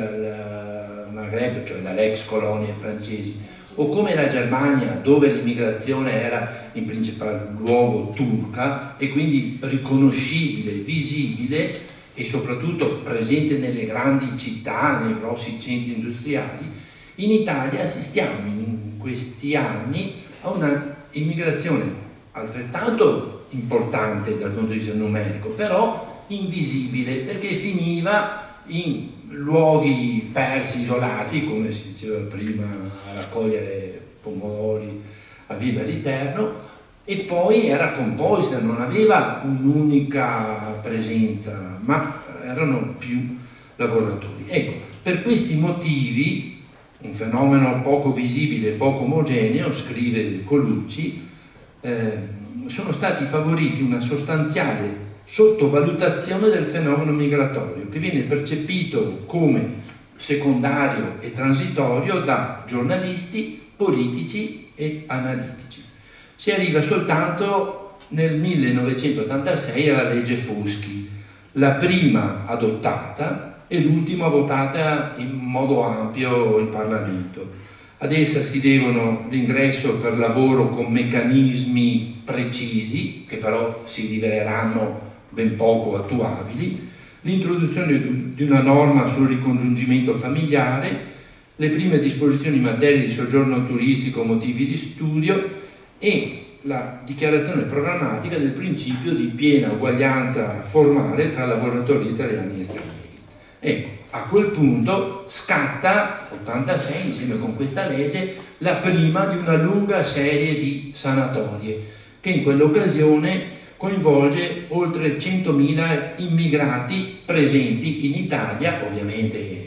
dal Maghreb, cioè dalle ex colonie francesi, o come la Germania, dove l'immigrazione era in principal luogo turca e quindi riconoscibile, visibile e soprattutto presente nelle grandi città, nei grossi centri industriali, in Italia assistiamo in questi anni a una immigrazione altrettanto importante dal punto di vista numerico, però invisibile, perché finiva in luoghi persi, isolati, come si diceva prima, a raccogliere pomodori a Villa di Terno, e poi era composta, non aveva un'unica presenza, ma erano più lavoratori. Ecco, per questi motivi, un fenomeno poco visibile, poco omogeneo, scrive Colucci, eh, sono stati favoriti una sostanziale sottovalutazione del fenomeno migratorio, che viene percepito come secondario e transitorio da giornalisti, politici e analitici. Si arriva soltanto nel millenovecentottantasei alla legge Foschi, la prima adottata e l'ultima votata in modo ampio in Parlamento. Ad essa si devono l'ingresso per lavoro con meccanismi precisi, che però si riveleranno ben poco attuabili, l'introduzione di una norma sul ricongiungimento familiare, le prime disposizioni in materia di soggiorno turistico, motivi di studio e la dichiarazione programmatica del principio di piena uguaglianza formale tra lavoratori italiani e stranieri. Ecco, a quel punto scatta, ottantasei, insieme con questa legge, la prima di una lunga serie di sanatorie, che in quell'occasione coinvolge oltre centomila immigrati presenti in Italia, ovviamente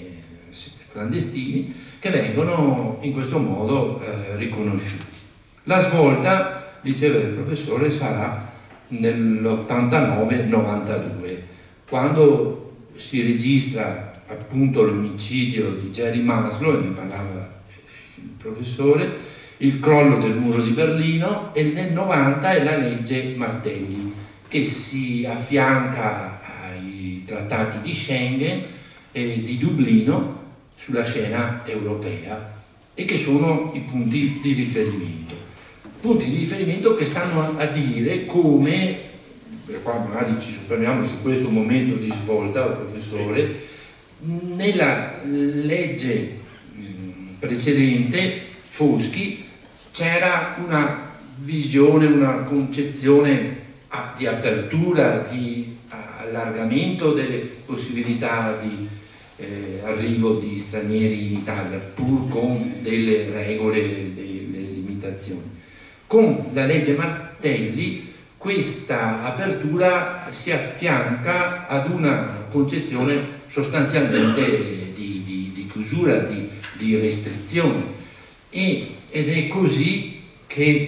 clandestini, che vengono in questo modo eh, riconosciuti. La svolta, diceva il professore, sarà nell'ottantanove novantadue, quando si registra appunto l'omicidio di Jerry Maslow, ne parlava il professore, il crollo del muro di Berlino, e nel novanta è la legge Martelli, che si affianca ai trattati di Schengen e di Dublino sulla scena europea, e che sono i punti di riferimento. Punti di riferimento che stanno a dire come, per qua magari ci soffermiamo su questo momento di svolta, professore, nella legge precedente, Foschi, c'era una visione, una concezione di apertura, di allargamento delle possibilità di eh, arrivo di stranieri in Italia, pur con delle regole, delle limitazioni. Con la legge Martelli questa apertura si affianca ad una concezione sostanzialmente di, di, di chiusura, di, di restrizione, e, ed è così che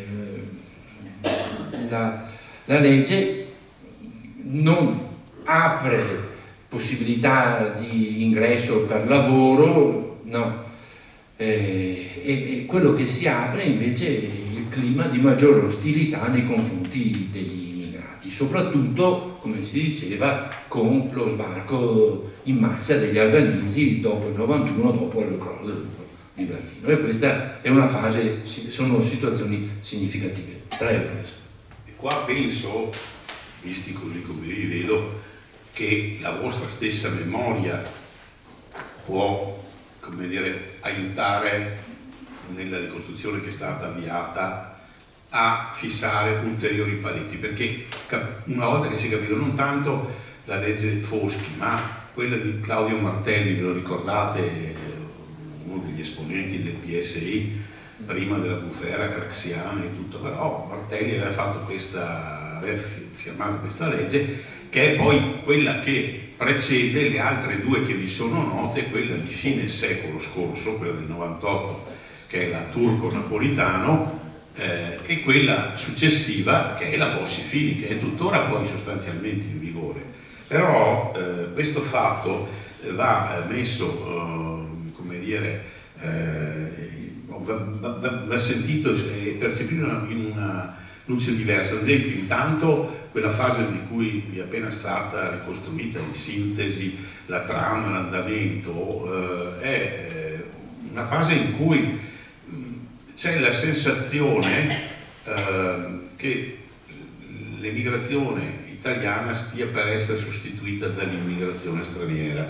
eh, la, la legge non apre possibilità di ingresso per lavoro, no, eh, e, e quello che si apre invece è il clima di maggiore ostilità nei confronti degli immigrati, soprattutto, come si diceva, con lo sbarco in massa degli albanesi dopo il novantuno, dopo il crollo del muro di Berlino, e questa è una fase, sono situazioni significative. Prego, professore. E qua penso, visti così come vi vedo, che la vostra stessa memoria può, come dire, aiutare nella ricostruzione che è stata avviata a fissare ulteriori paletti, perché una volta che si è capito non tanto la legge Foschi, ma quella di Claudio Martelli, ve lo ricordate, uno degli esponenti del P S I, prima della bufera craxiana e tutto, però Martelli aveva fatto questa, aveva firmato questa legge, che è poi quella che precede le altre due che vi sono note, quella di fine secolo scorso, quella del novantotto, che è la Turco-Napolitano, eh, e quella successiva, che è la Bossi-Fini, che è tuttora poi sostanzialmente in vigore. Però eh, questo fatto va messo, eh, come dire, eh, va, va, va sentito e percepito in una luce diversa. Ad esempio, intanto quella fase di cui vi è appena stata ricostruita in sintesi la trama, l'andamento, eh, è una fase in cui c'è la sensazione eh, che l'emigrazione italiana stia per essere sostituita dall'immigrazione straniera,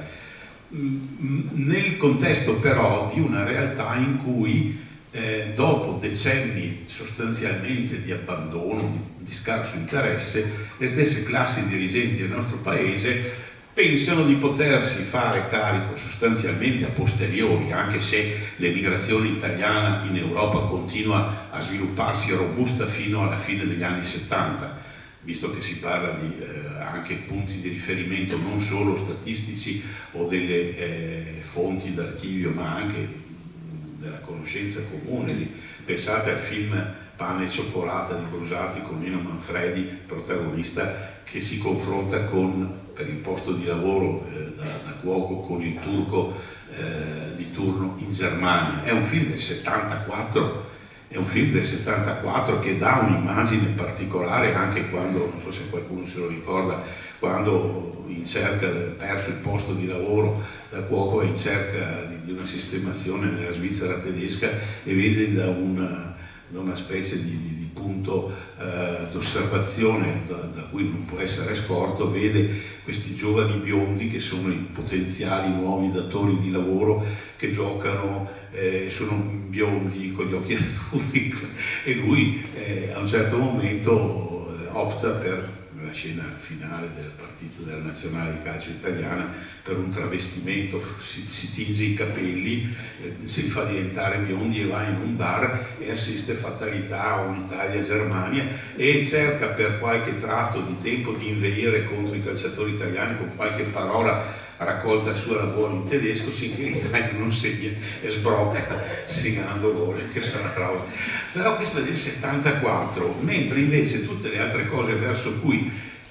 nel contesto però di una realtà in cui eh, dopo decenni sostanzialmente di abbandono, di, di scarso interesse, le stesse classi dirigenti del nostro paese pensano di potersi fare carico sostanzialmente a posteriori, anche se l'emigrazione italiana in Europa continua a svilupparsi robusta fino alla fine degli anni settanta, visto che si parla di eh, anche punti di riferimento non solo statistici o delle eh, fonti d'archivio, ma anche della conoscenza comune. Di, pensate al film Pane e cioccolata di Brusati con Nino Manfredi, protagonista, che si confronta con, per il posto di lavoro eh, da, da cuoco, con il turco eh, di turno in Germania. È un film del settantaquattro, è un film del settantaquattro che dà un'immagine particolare, anche quando, non so se qualcuno se lo ricorda, quando in cerca, perso il posto di lavoro da cuoco, è in cerca di, di una sistemazione nella Svizzera tedesca e vede da una, da una specie di, di, di punto eh, d'osservazione da, da cui non può essere scorto, vede questi giovani biondi che sono i potenziali nuovi datori di lavoro, che giocano, eh, sono biondi con gli occhi azzurri, e lui eh, a un certo momento eh, opta per la scena finale del partito della nazionale di calcio italiana, per un travestimento, si, si tinge i capelli, eh, si fa diventare biondi e va in un bar e assiste fatalità a un'Italia-Germania e cerca per qualche tratto di tempo di inveire contro i calciatori italiani con qualche parola raccolta a sua lavoro in tedesco, finché l'Italia non segna e sbrocca segnando gol, che sarà roba. Però questo è del settantaquattro, mentre invece tutte le altre cose verso cui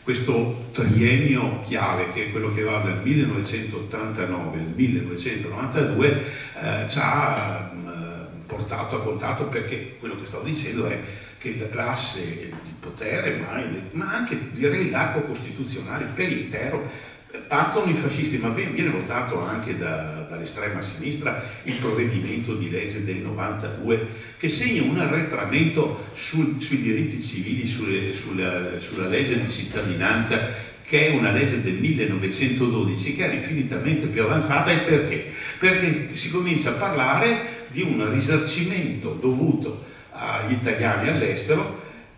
questo triennio chiave, che è quello che va dal millenovecentottantanove al millenovecentonovantadue, eh, ci ha eh, portato a contatto, perché quello che stavo dicendo è che la classe di potere, ma, ma anche direi l'arco costituzionale per intero, partono i fascisti, ma viene votato anche da, dall'estrema sinistra il provvedimento di legge del novantadue che segna un arretramento sul, sui diritti civili, sulle, sulla, sulla legge di cittadinanza, che è una legge del millenovecentododici che era infinitamente più avanzata. E perché? Perché si comincia a parlare di un risarcimento dovuto agli italiani all'estero,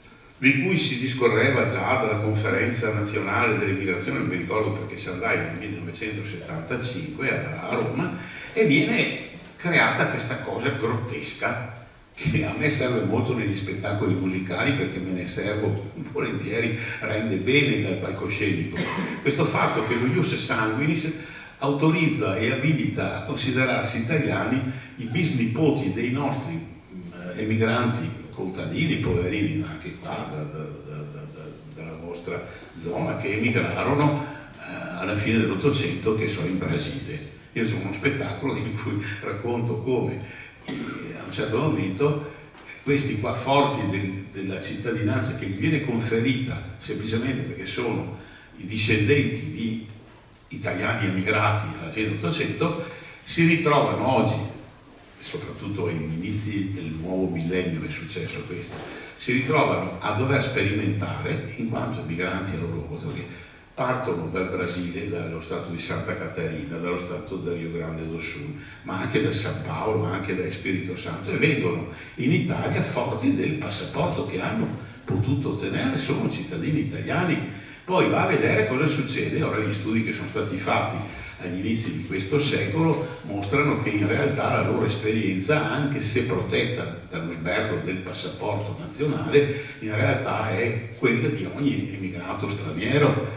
di cui si discorreva già dalla conferenza nazionale dell'immigrazione, non mi ricordo perché ci andai nel millenovecentosettantacinque a Roma, e viene creata questa cosa grottesca che a me serve molto negli spettacoli musicali, perché me ne servo volentieri, rende bene dal palcoscenico. Questo fatto che lo ius sanguinis autorizza e abilita a considerarsi italiani i bisnipoti dei nostri emigranti contadini, poverini, anche qua da, da, da, da, dalla vostra zona, che emigrarono eh, alla fine dell'Ottocento, che sono in Brasile. Io sono uno spettacolo in cui racconto come eh, a un certo momento questi qua forti del, della cittadinanza che gli viene conferita semplicemente perché sono i discendenti di italiani emigrati alla fine dell'Ottocento, si ritrovano oggi, soprattutto agli inizi del nuovo millennio è successo questo, si ritrovano a dover sperimentare, in quanto migranti a loro volta, perché partono dal Brasile, dallo stato di Santa Catarina, dallo stato del Rio Grande do Sul, ma anche da San Paolo, ma anche da Spirito Santo, e vengono in Italia forti del passaporto che hanno potuto ottenere, sono cittadini italiani. Poi va a vedere cosa succede. Ora gli studi che sono stati fatti agli inizi di questo secolo mostrano che in realtà la loro esperienza, anche se protetta dallo sbergo del passaporto nazionale, in realtà è quella di ogni emigrato straniero,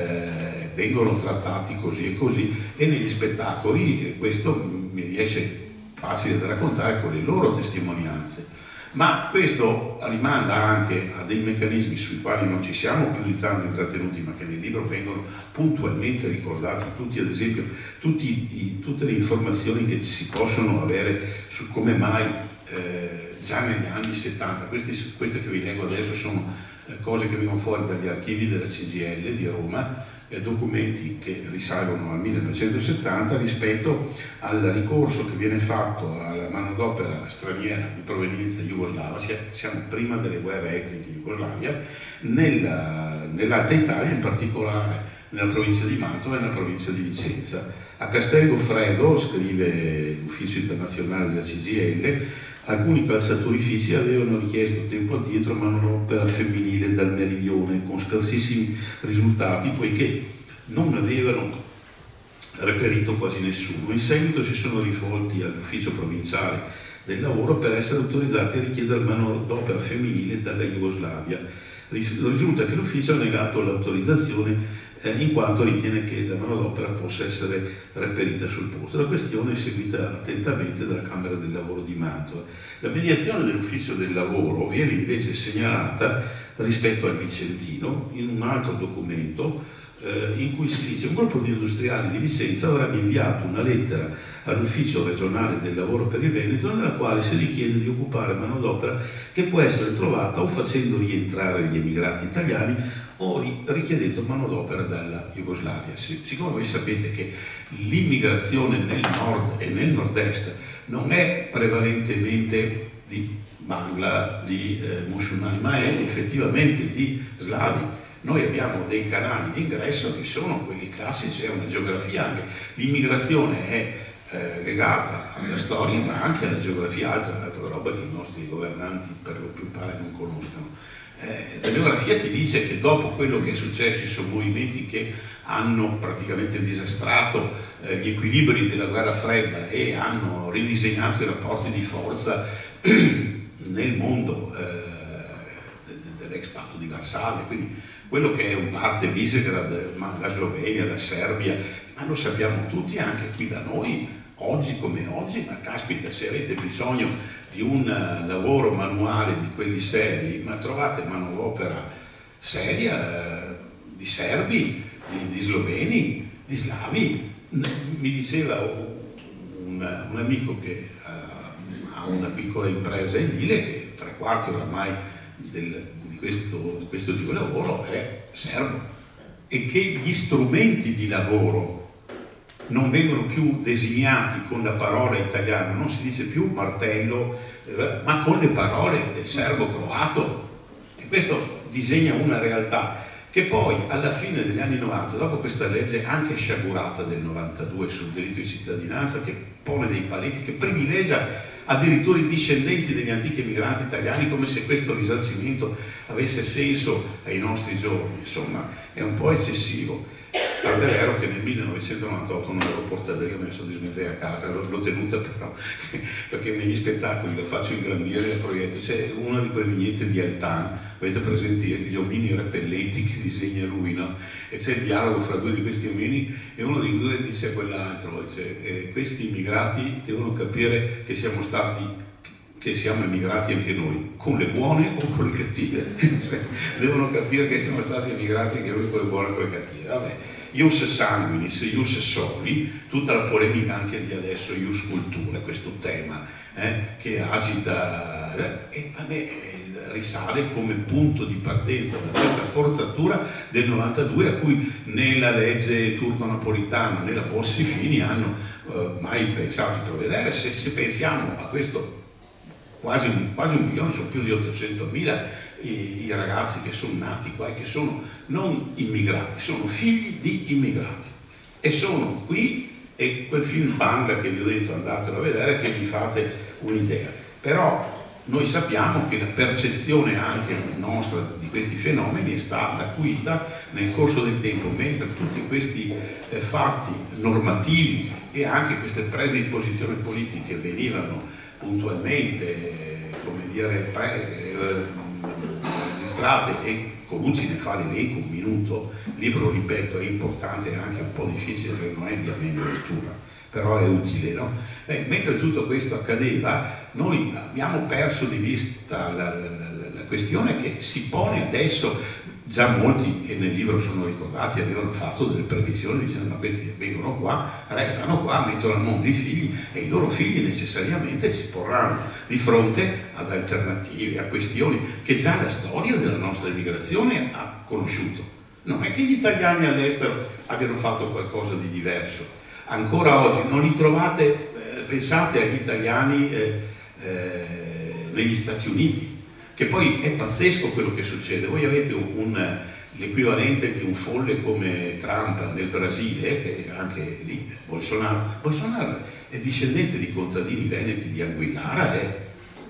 eh, vengono trattati così e così, e negli spettacoli questo mi riesce facile da raccontare con le loro testimonianze. Ma questo rimanda anche a dei meccanismi sui quali non ci siamo più di tanto intrattenuti, ma che nel libro vengono puntualmente ricordati tutti, ad esempio tutti i, tutte le informazioni che si possono avere su come mai eh, già negli anni settanta, questi, queste che vi leggo adesso sono eh, cose che vengono fuori dagli archivi della C G I L di Roma, eh, documenti che risalgono al millenovecentosettanta rispetto al ricorso che viene fatto alla manodopera straniera di provenienza jugoslava. Siamo prima delle guerre etniche in Jugoslavia, nella, nell'Alta Italia, in particolare nella provincia di Mantova e nella provincia di Vicenza. A Castel Goffredo, scrive l'Ufficio internazionale della C G I L, alcuni calzaturifici avevano richiesto tempo addietro manodopera femminile dal meridione con scarsissimi risultati, poiché non avevano reperito quasi nessuno. In seguito si sono rivolti all'ufficio provinciale del lavoro per essere autorizzati a richiedere manodopera femminile dalla Jugoslavia. Risulta che l'ufficio ha negato l'autorizzazione eh, in quanto ritiene che la manodopera possa essere reperita sul posto. La questione è seguita attentamente dalla Camera del Lavoro di Mantova. La mediazione dell'ufficio del lavoro viene invece segnalata rispetto al Vicentino in un altro documento eh, in cui si dice: un gruppo di industriali di Vicenza avrebbe inviato una lettera all'ufficio regionale del lavoro per il Veneto, nella quale si richiede di occupare manodopera che può essere trovata o facendo rientrare gli emigrati italiani o richiedendo manodopera dalla Jugoslavia. Siccome voi sapete che l'immigrazione nel nord e nel nord-est non è prevalentemente di Bangla, di eh, musulmani, ma è effettivamente di slavi, noi abbiamo dei canali di ingresso che sono quelli classici, è una geografia anche. L'immigrazione è eh, legata alla storia, ma anche alla geografia, altra, altra roba che i nostri governanti per lo più pare non conoscono. Eh, la geografia ti dice che dopo quello che è successo, ci sono movimenti che hanno praticamente disastrato eh, gli equilibri della guerra fredda e hanno ridisegnato i rapporti di forza nel mondo eh, dell'ex patto di Varsavia, quindi quello che è un parte Visegrad, ma la Slovenia, la Serbia, ma lo sappiamo tutti anche qui da noi, oggi come oggi, ma caspita, se avete bisogno di un lavoro manuale di quelli seri, ma trovate manodopera seria, di serbi, di, di sloveni, di slavi. Mi diceva un, un amico che uh, ha una piccola impresa edile, che tre quarti oramai del, di, questo, di questo tipo di lavoro è serbo, e che gli strumenti di lavoro non vengono più designati con la parola italiana, non si dice più martello, eh, ma con le parole del serbo-croato. E questo disegna una realtà che poi alla fine degli anni novanta, dopo questa legge anche sciagurata del novantadue sul diritto di cittadinanza, che pone dei paletti, che privilegia addirittura i discendenti degli antichi emigranti italiani, come se questo risarcimento avesse senso ai nostri giorni, insomma è un po' eccessivo. Tant'è vero che nel millenovecentonovantotto non ero portatrice, io me ne sono dismettere a casa, l'ho tenuta però, perché negli spettacoli la faccio ingrandire, la proietto. C'è una di quelle vignette di Altan, avete presente gli omini repellenti che disegna lui, no? E c'è il dialogo fra due di questi omini e uno dei due dice a quell'altro, dice, eh, questi immigrati devono capire che siamo stati che siamo emigrati anche noi, con le buone o con le cattive. Devono capire che siamo stati emigrati anche noi con le buone o con le cattive. Vabbè, ius sanguinis, ius soli, tutta la polemica anche di adesso, ius cultura, questo tema eh, che agita, eh, e vabbè, risale come punto di partenza da questa forzatura del novantadue, a cui né la legge turco-napolitana né la Bossi-Fini hanno eh, mai pensato di provvedere. Se, se pensiamo a questo Quasi un, quasi un milione, sono più di ottocentomila i, i ragazzi che sono nati qua e che sono non immigrati, sono figli di immigrati e sono qui, e quel film Banga che vi ho detto andatelo a vedere, che vi fate un'idea. Però noi sappiamo che la percezione anche nostra di questi fenomeni è stata acuita nel corso del tempo, mentre tutti questi eh, fatti normativi e anche queste prese di posizione politiche venivano puntualmente, come dire, pre, eh, registrate, e Colucci ne fa l'elenco un minuto, il libro, ripeto, è importante e anche un po' difficile perché non è di almeno lettura, però è utile, no? Beh, mentre tutto questo accadeva, noi abbiamo perso di vista la, la, la, la questione che si pone adesso. Già molti, e nel libro sono ricordati, avevano fatto delle previsioni dicendo: ma questi vengono qua, restano qua, mettono al mondo i figli, e i loro figli necessariamente si porranno di fronte ad alternative, a questioni che già la storia della nostra immigrazione ha conosciuto. Non è che gli italiani all'estero abbiano fatto qualcosa di diverso. Ancora oggi non li trovate, eh, pensate agli italiani eh, eh, negli Stati Uniti, che poi è pazzesco quello che succede. Voi avete l'equivalente di un folle come Trump nel Brasile, che anche lì, Bolsonaro, Bolsonaro è discendente di contadini veneti di Anguillara, è,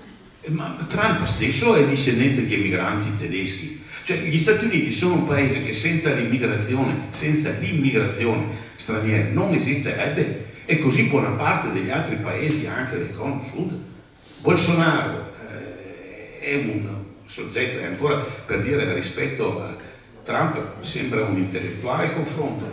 ma Trump stesso è discendente di emigranti tedeschi. Cioè gli Stati Uniti sono un paese che senza l'immigrazione, senza l'immigrazione straniera non esisterebbe, e così buona parte degli altri paesi anche del cono sud. Bolsonaro è un soggetto, è ancora per dire, rispetto a Trump sembra un intellettuale al confronto.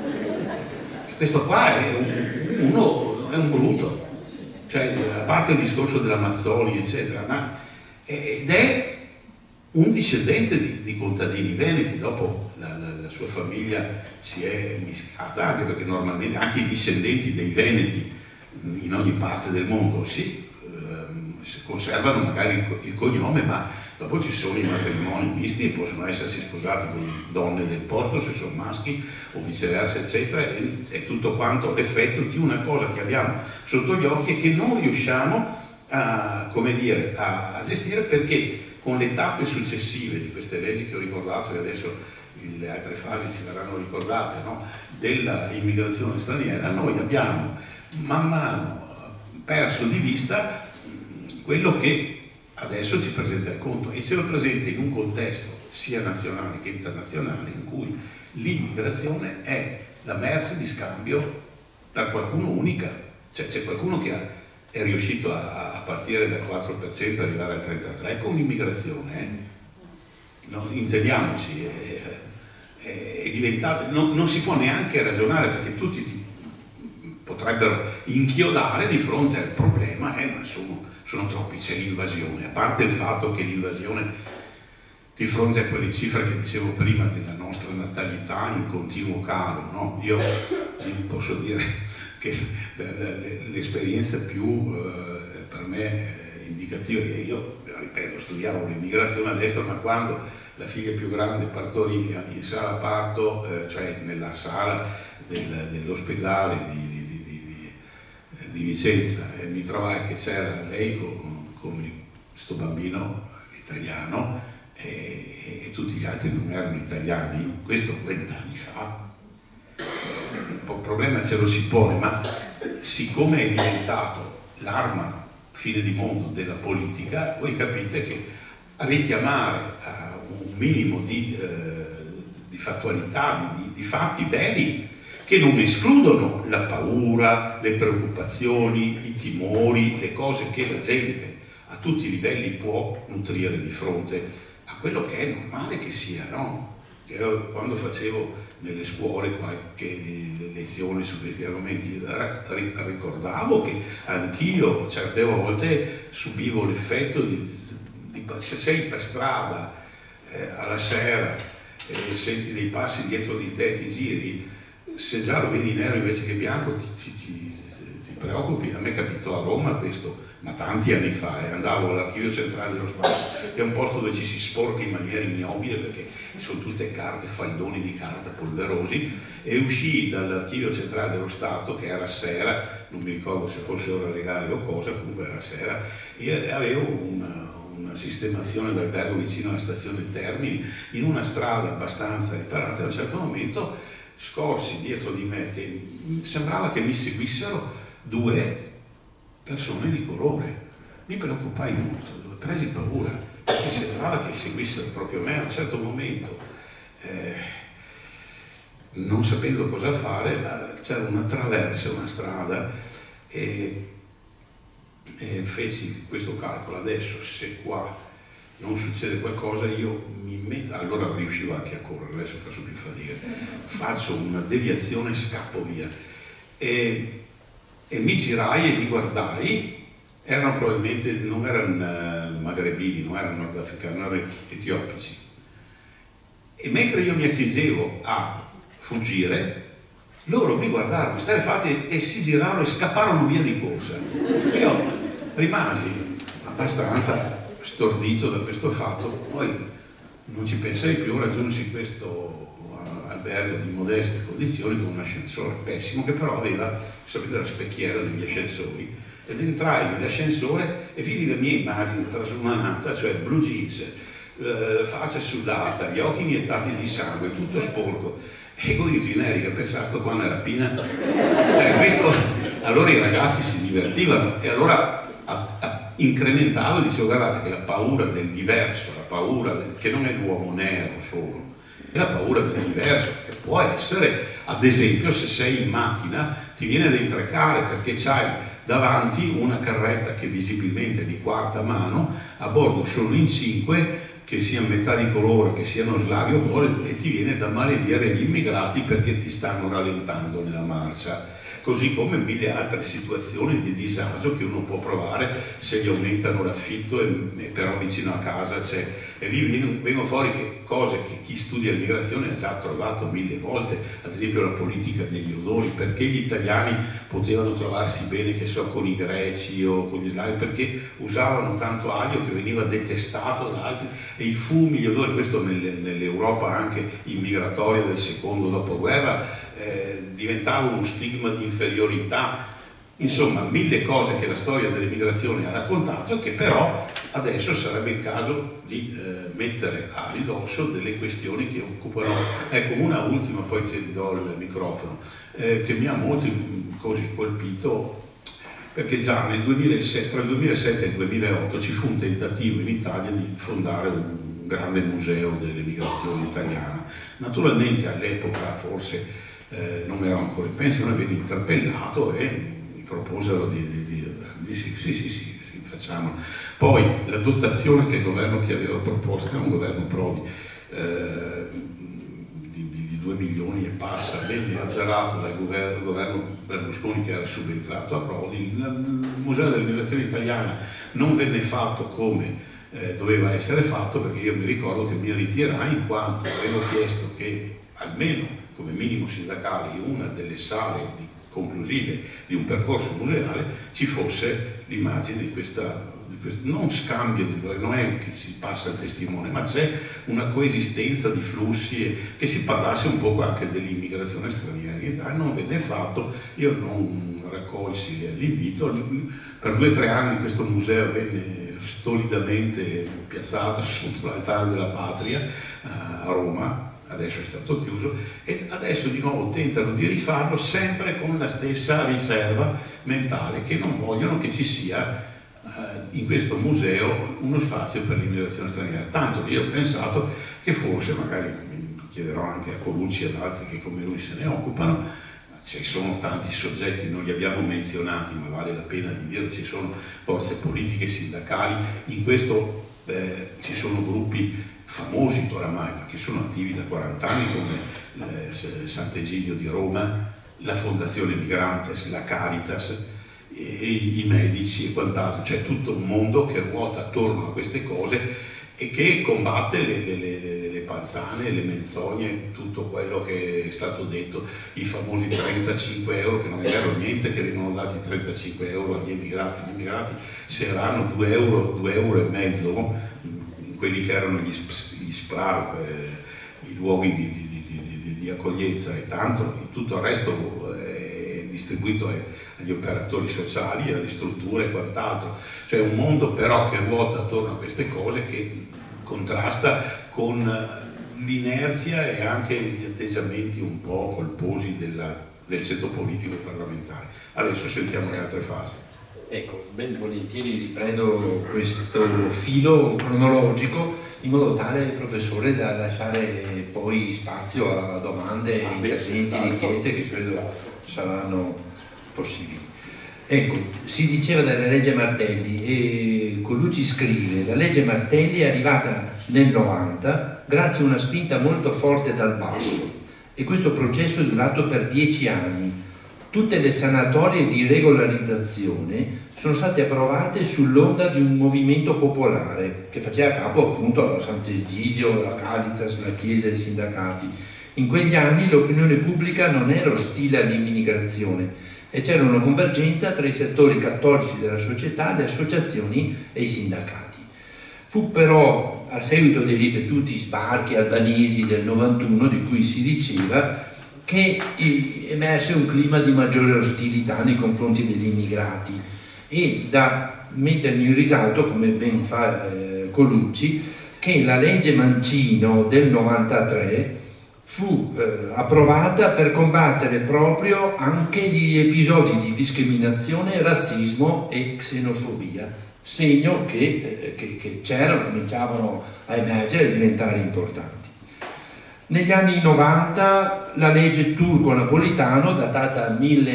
Questo qua è un, uno, è un bruto, cioè a parte il discorso dell'Amazzoni eccetera, ma ed è un discendente di, di contadini veneti. Dopo la, la, la sua famiglia si è mischiata, anche perché normalmente anche i discendenti dei veneti in ogni parte del mondo sì, conservano magari il, il cognome, ma dopo ci sono i matrimoni misti e possono essersi sposati con donne del posto se sono maschi o viceversa eccetera, e, e tutto quanto l'effetto di una cosa che abbiamo sotto gli occhi e che non riusciamo a, come dire, a, a gestire, perché con le tappe successive di queste leggi che ho ricordato, e adesso le altre fasi ci verranno ricordate, no? Della immigrazione straniera, noi abbiamo man mano perso di vista quello che adesso ci presenta il conto, e ce lo presenta in un contesto sia nazionale che internazionale in cui l'immigrazione è la merce di scambio per qualcuno unica. Cioè c'è qualcuno che ha, è riuscito a, a partire dal quattro per cento e arrivare al trentatré per cento con l'immigrazione, eh? No, intendiamoci, è, è diventato, non, non si può neanche ragionare, perché tutti ti, potrebbero inchiodare di fronte al problema, eh, ma sono sono troppi, c'è l'invasione, a parte il fatto che l'invasione di fronte a quelle cifre che dicevo prima della nostra natalità in continuo calo, no? Io posso dire che l'esperienza più eh, per me indicativa, che io, ripeto, studiavo l'immigrazione all'estero, ma quando la figlia più grande partorì in sala parto, eh, cioè nella sala del, dell'ospedale di, di, di, di, di Vicenza, e mi trovai che c'era lei con, con questo bambino italiano, E, e tutti gli altri non erano italiani, questo vent'anni fa. Il problema ce lo si pone, ma siccome è diventato l'arma fine di mondo della politica, voi capite che richiamare a un minimo di, eh, di fattualità, di, di, di fatti veri che non escludono la paura, le preoccupazioni, i timori, le cose che la gente a tutti i livelli può nutrire di fronte a quello che è normale che sia, no? Io quando facevo nelle scuole qualche lezione su questi argomenti ricordavo che anch'io certe volte subivo l'effetto di, di se sei per strada eh, alla sera e senti dei passi dietro di te, ti giri, se già lo vedi nero invece che bianco ti, ti, ti, ti preoccupi. A me capitò a Roma questo, ma tanti anni fa, e andavo all'Archivio Centrale dello Stato, che è un posto dove ci si sporca in maniera ignobile perché sono tutte carte, faldoni di carta polverosi, e uscii dall'Archivio Centrale dello Stato, che era sera, non mi ricordo se fosse ora legale o cosa, comunque era sera, e avevo una, una sistemazione d'albergo vicino alla stazione Termini, in una strada abbastanza riparata. A un certo momento scorsi dietro di me che sembrava che mi seguissero due persone di colore. Mi preoccupai molto, presi paura, perché sembrava che seguissero proprio me. A un certo momento, eh, non sapendo cosa fare, c'era una traversa, una strada, e, e feci questo calcolo: adesso se qua non succede qualcosa io mi metto, allora riuscivo anche a correre, adesso faccio più fatica, faccio una deviazione e scappo via. E, e mi girai e li guardai. Erano probabilmente, non erano magrebini, non erano nordafricani, erano etiopici. E mentre io mi accingevo a fuggire, loro mi guardarono, starefatti, e si girarono e scapparono via di corsa. Io rimasi abbastanza stordito da questo fatto, poi non ci pensai più, raggiunsi questo albergo di modeste condizioni con un ascensore pessimo, che però aveva, sapete, la specchiera degli ascensori, ed entrai nell'ascensore e vidi la mia immagine trasumanata, cioè blue jeans, eh, faccia sudata, gli occhi iniettati di sangue, tutto sporco, e con i generi che pensato qua una rapina. Eh, questo, allora i ragazzi si divertivano, e allora a, a, incrementavo e dicevo: guardate che la paura del diverso, la paura del, che non è l'uomo nero solo, è la paura del diverso, che può essere, ad esempio, se sei in macchina ti viene da imprecare perché c'hai davanti una carretta che visibilmente è di quarta mano, a bordo sono in cinque, che siano metà di colore, che siano slavi o colore, e ti viene da maledire gli immigrati perché ti stanno rallentando nella marcia. Così come mille altre situazioni di disagio che uno può provare se gli aumentano l'affitto e, e però vicino a casa c'è. E lì vengono fuori che cose che chi studia l'immigrazione ha già trovato mille volte, ad esempio la politica degli odori, perché gli italiani potevano trovarsi bene, che so, con i greci o con gli slavi, perché usavano tanto aglio che veniva detestato da altri, e i fumi, gli odori, questo nell'Europa anche immigratoria del secondo dopoguerra, Eh, diventava uno stigma di inferiorità. Insomma, mille cose che la storia dell'immigrazione ha raccontato, e che però adesso sarebbe il caso di eh, mettere a ridosso delle questioni che occupano. Ecco, una ultima, poi ti do il microfono, eh, che mi ha molto così colpito, perché già nel duemilasette, tra il duemilasette e il duemilaotto ci fu un tentativo in Italia di fondare un grande museo dell'emigrazione italiana. Naturalmente all'epoca forse Eh, non ero ancora in pensione, venne interpellato e mi proposero di, di, di, di sì, sì, sì, sì, sì, facciamo. Poi la dotazione che il governo che aveva proposto, che era un governo Prodi, eh, di, di, di due milioni e passa, venne azzerato dal governo, governo Berlusconi, che era subentrato a Prodi. Il, il Museo dell'Immigrazione Italiana non venne fatto come eh, doveva essere fatto, perché io mi ricordo che mi ritirai in quanto avevo chiesto che almeno come minimo sindacale in una delle sale di conclusive di un percorso museale ci fosse l'immagine di questa, di questo, non scambio, di, non è che si passa il testimone, ma c'è una coesistenza di flussi e che si parlasse un po' anche dell'immigrazione straniera. In Italia non venne fatto, io non raccolsi l'invito, per due o tre anni questo museo venne stolidamente piazzato sotto l'altare della patria a Roma, adesso è stato chiuso e adesso di nuovo tentano di rifarlo sempre con la stessa riserva mentale, che non vogliono che ci sia eh, in questo museo uno spazio per l'immigrazione straniera, tanto che io ho pensato che forse, magari chiederò anche a Colucci e ad altri che come lui se ne occupano, ci sono tanti soggetti, non li abbiamo menzionati ma vale la pena di dirlo, ci sono forze politiche, sindacali, in questo eh, ci sono gruppi famosi oramai, ma che sono attivi da quaranta anni come eh, Sant'Egidio di Roma, la Fondazione Migrantes, la Caritas, e, e i medici e quant'altro, c'è tutto un mondo che ruota attorno a queste cose e che combatte le, le, le, le panzane, le menzogne, tutto quello che è stato detto, i famosi trentacinque euro, che non è vero niente che vengono dati trentacinque euro agli immigrati, gli immigrati saranno due euro, due euro e mezzo, quelli che erano gli, gli S P R A, eh, i luoghi di, di, di, di, di accoglienza e tanto, tutto il resto è distribuito agli operatori sociali, alle strutture e quant'altro. Cioè un mondo però che ruota attorno a queste cose, che contrasta con l'inerzia e anche gli atteggiamenti un po' colposi della, del ceto politico parlamentare. Adesso sentiamo le altre fasi. Ecco, ben volentieri riprendo questo filo cronologico in modo tale, professore, da lasciare poi spazio a domande, ah, interventi, richieste che credo saranno possibili. Ecco, si diceva della legge Martelli e Colucci scrive: la legge Martelli è arrivata nel novanta grazie a una spinta molto forte dal basso e questo processo è durato per dieci anni. Tutte le sanatorie di regolarizzazione sono state approvate sull'onda di un movimento popolare che faceva capo appunto a Sant'Egidio, la Caritas, la Chiesa e i sindacati. In quegli anni l'opinione pubblica non era ostile all'immigrazione e c'era una convergenza tra i settori cattolici della società, le associazioni e i sindacati. Fu però, a seguito dei ripetuti sbarchi albanesi del novantuno, di cui si diceva, che emerse un clima di maggiore ostilità nei confronti degli immigrati e da mettere in risalto, come ben fa eh, Colucci, che la legge Mancino del novantatré fu eh, approvata per combattere proprio anche gli episodi di discriminazione, razzismo e xenofobia, segno che, eh, che, che c'erano, cominciavano a emergere e a diventare importanti. Negli anni novanta la legge Turco-Napolitano, datata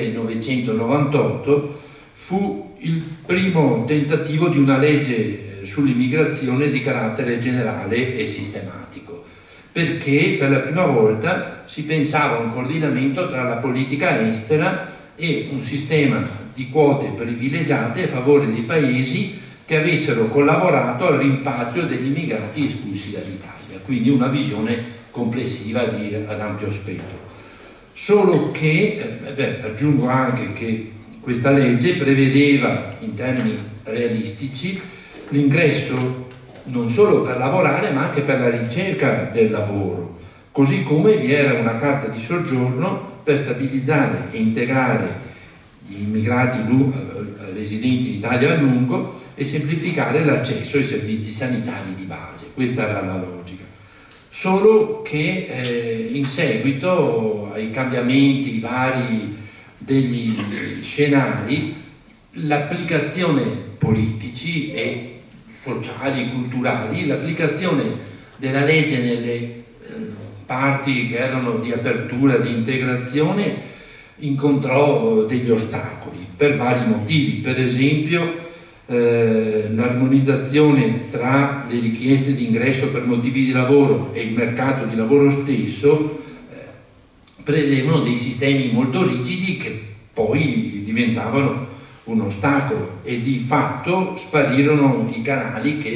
millenovecentonovantotto, fu il primo tentativo di una legge sull'immigrazione di carattere generale e sistematico, perché per la prima volta si pensava a un coordinamento tra la politica estera e un sistema di quote privilegiate a favore di paesi che avessero collaborato al rimpatrio degli immigrati espulsi dall'Italia, quindi una visione complessiva di, ad ampio spettro. Solo che, eh, beh, aggiungo anche che questa legge prevedeva in termini realistici l'ingresso non solo per lavorare ma anche per la ricerca del lavoro, così come vi era una carta di soggiorno per stabilizzare e integrare gli immigrati residenti in Italia a lungo e semplificare l'accesso ai servizi sanitari di base. Questa era la logica. Solo che eh, in seguito ai cambiamenti vari degli scenari, l'applicazione politici e sociali, culturali, l'applicazione della legge nelle eh, parti che erano di apertura, di integrazione, incontrò degli ostacoli per vari motivi. Per esempio eh, l'armonizzazione tra le richieste di ingresso per motivi di lavoro e il mercato di lavoro stesso eh, prevedevano dei sistemi molto rigidi che poi diventavano un ostacolo e di fatto sparirono i canali che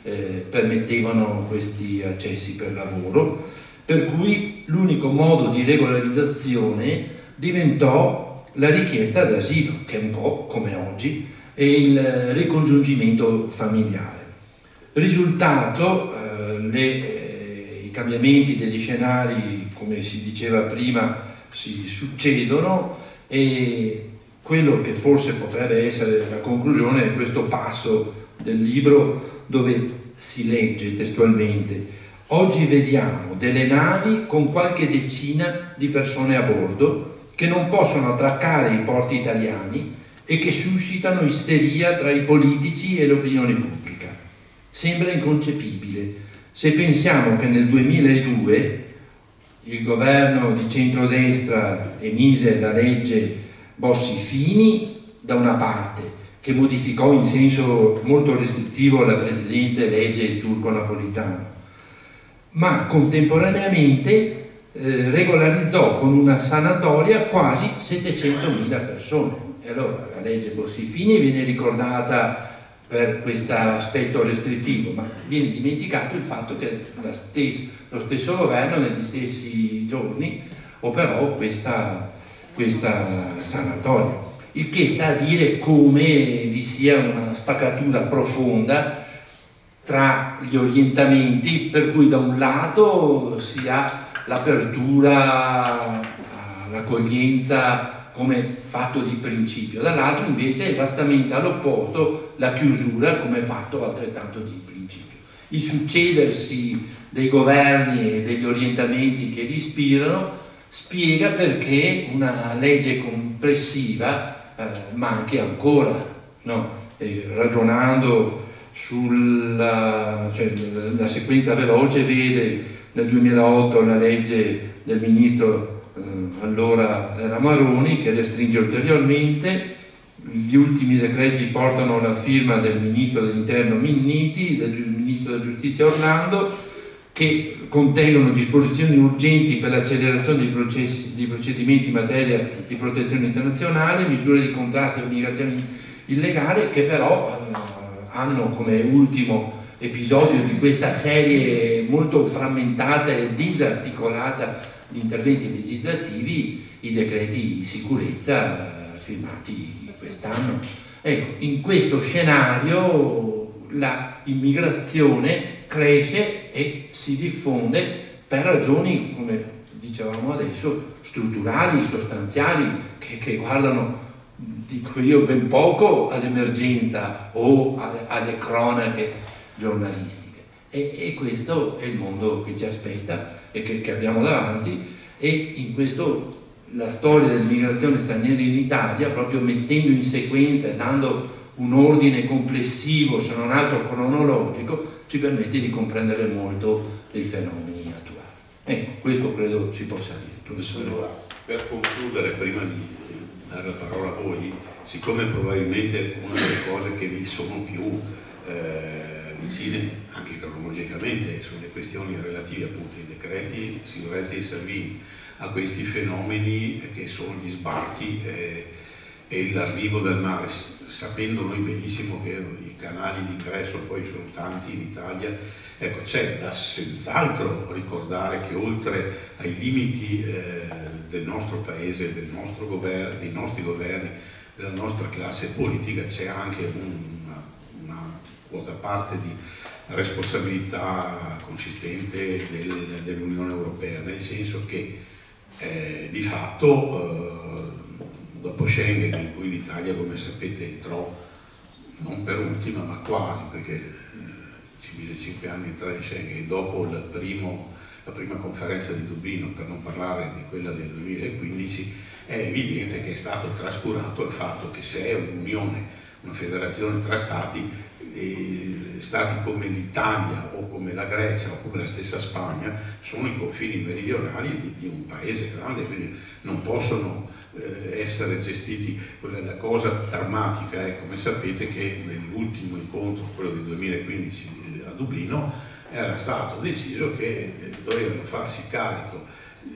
eh, permettevano questi accessi per lavoro, per cui l'unico modo di regolarizzazione diventò la richiesta d'asilo, che è un po' come oggi, e il ricongiungimento familiare. Risultato, eh, le, eh, i cambiamenti degli scenari, come si diceva prima, si succedono, e quello che forse potrebbe essere la conclusione è questo passo del libro dove si legge testualmente: oggi vediamo delle navi con qualche decina di persone a bordo che non possono attraccare i porti italiani e che suscitano isteria tra i politici e l'opinione pubblica. Sembra inconcepibile se pensiamo che nel duemiladue il governo di centrodestra emise la legge Bossi-Fini da una parte, che modificò in senso molto restrittivo la precedente legge turco-napolitana, ma contemporaneamente eh, regolarizzò con una sanatoria quasi settecentomila persone. E allora la legge Bossi-Fini viene ricordata per questo aspetto restrittivo, ma viene dimenticato il fatto che la stessa, lo stesso governo negli stessi giorni operò questa, questa sanatoria, il che sta a dire come vi sia una spaccatura profonda tra gli orientamenti, per cui da un lato si ha l'apertura all'accoglienza come fatto di principio, dall'altro invece esattamente all'opposto la chiusura come fatto altrettanto di principio. Il succedersi dei governi e degli orientamenti che li ispirano spiega perché una legge complessiva eh, manchi ancora, no? E ragionando sulla cioè, la sequenza veloce, vede nel duemilaotto la legge del ministro allora era Maroni, che restringe ulteriormente. Gli ultimi decreti portano la firma del ministro dell'interno Minniti, del ministro della giustizia Orlando, che contengono disposizioni urgenti per l'accelerazione dei, processi, dei procedimenti in materia di protezione internazionale, misure di contrasto all'immigrazione illegale, che però eh, hanno come ultimo episodio di questa serie molto frammentata e disarticolata di interventi legislativi i decreti di sicurezza firmati quest'anno. Ecco, in questo scenario la immigrazione cresce e si diffonde per ragioni, come dicevamo adesso, strutturali, sostanziali, che, che guardano, dico io, ben poco all'emergenza o alle, alle cronache giornalistiche. E, e questo è il mondo che ci aspetta e che, che abbiamo davanti, e in questo la storia dell'immigrazione straniera in Italia, proprio mettendo in sequenza e dando un ordine complessivo, se non altro cronologico, ci permette di comprendere molto dei fenomeni attuali. Ecco, questo credo si possa dire, professore. Allora, per concludere, prima di dare la parola a voi, siccome probabilmente una delle cose che vi sono più eh, vicine anche cronologicamente sono le questioni relative appunto ai decreti sicurezza e Salvini, a questi fenomeni che sono gli sbarchi eh, e l'arrivo dal mare, sapendo noi benissimo che i canali di ingresso poi sono tanti in Italia. Ecco, c'è da senz'altro ricordare che oltre ai limiti eh, del nostro paese, del nostro governo, dei nostri governi, della nostra classe politica, c'è anche una, una quota parte di responsabilità consistente del, dell'Unione Europea, nel senso che eh, di fatto eh, dopo Schengen, in cui l'Italia, come sapete, entrò non per ultima ma quasi, perché eh, ci mise cinque anni a entrare in Schengen, e dopo il primo, la prima conferenza di Dublino, per non parlare di quella del duemilaquindici, è evidente che è stato trascurato il fatto che se è un'unione, una federazione tra stati, e stati come l'Italia o come la Grecia o come la stessa Spagna sono i confini meridionali di, di un paese grande, quindi non possono eh, essere gestiti. La cosa drammatica è, come sapete, che nell'ultimo incontro, quello del duemilaquindici a Dublino, era stato deciso che eh, dovevano farsi carico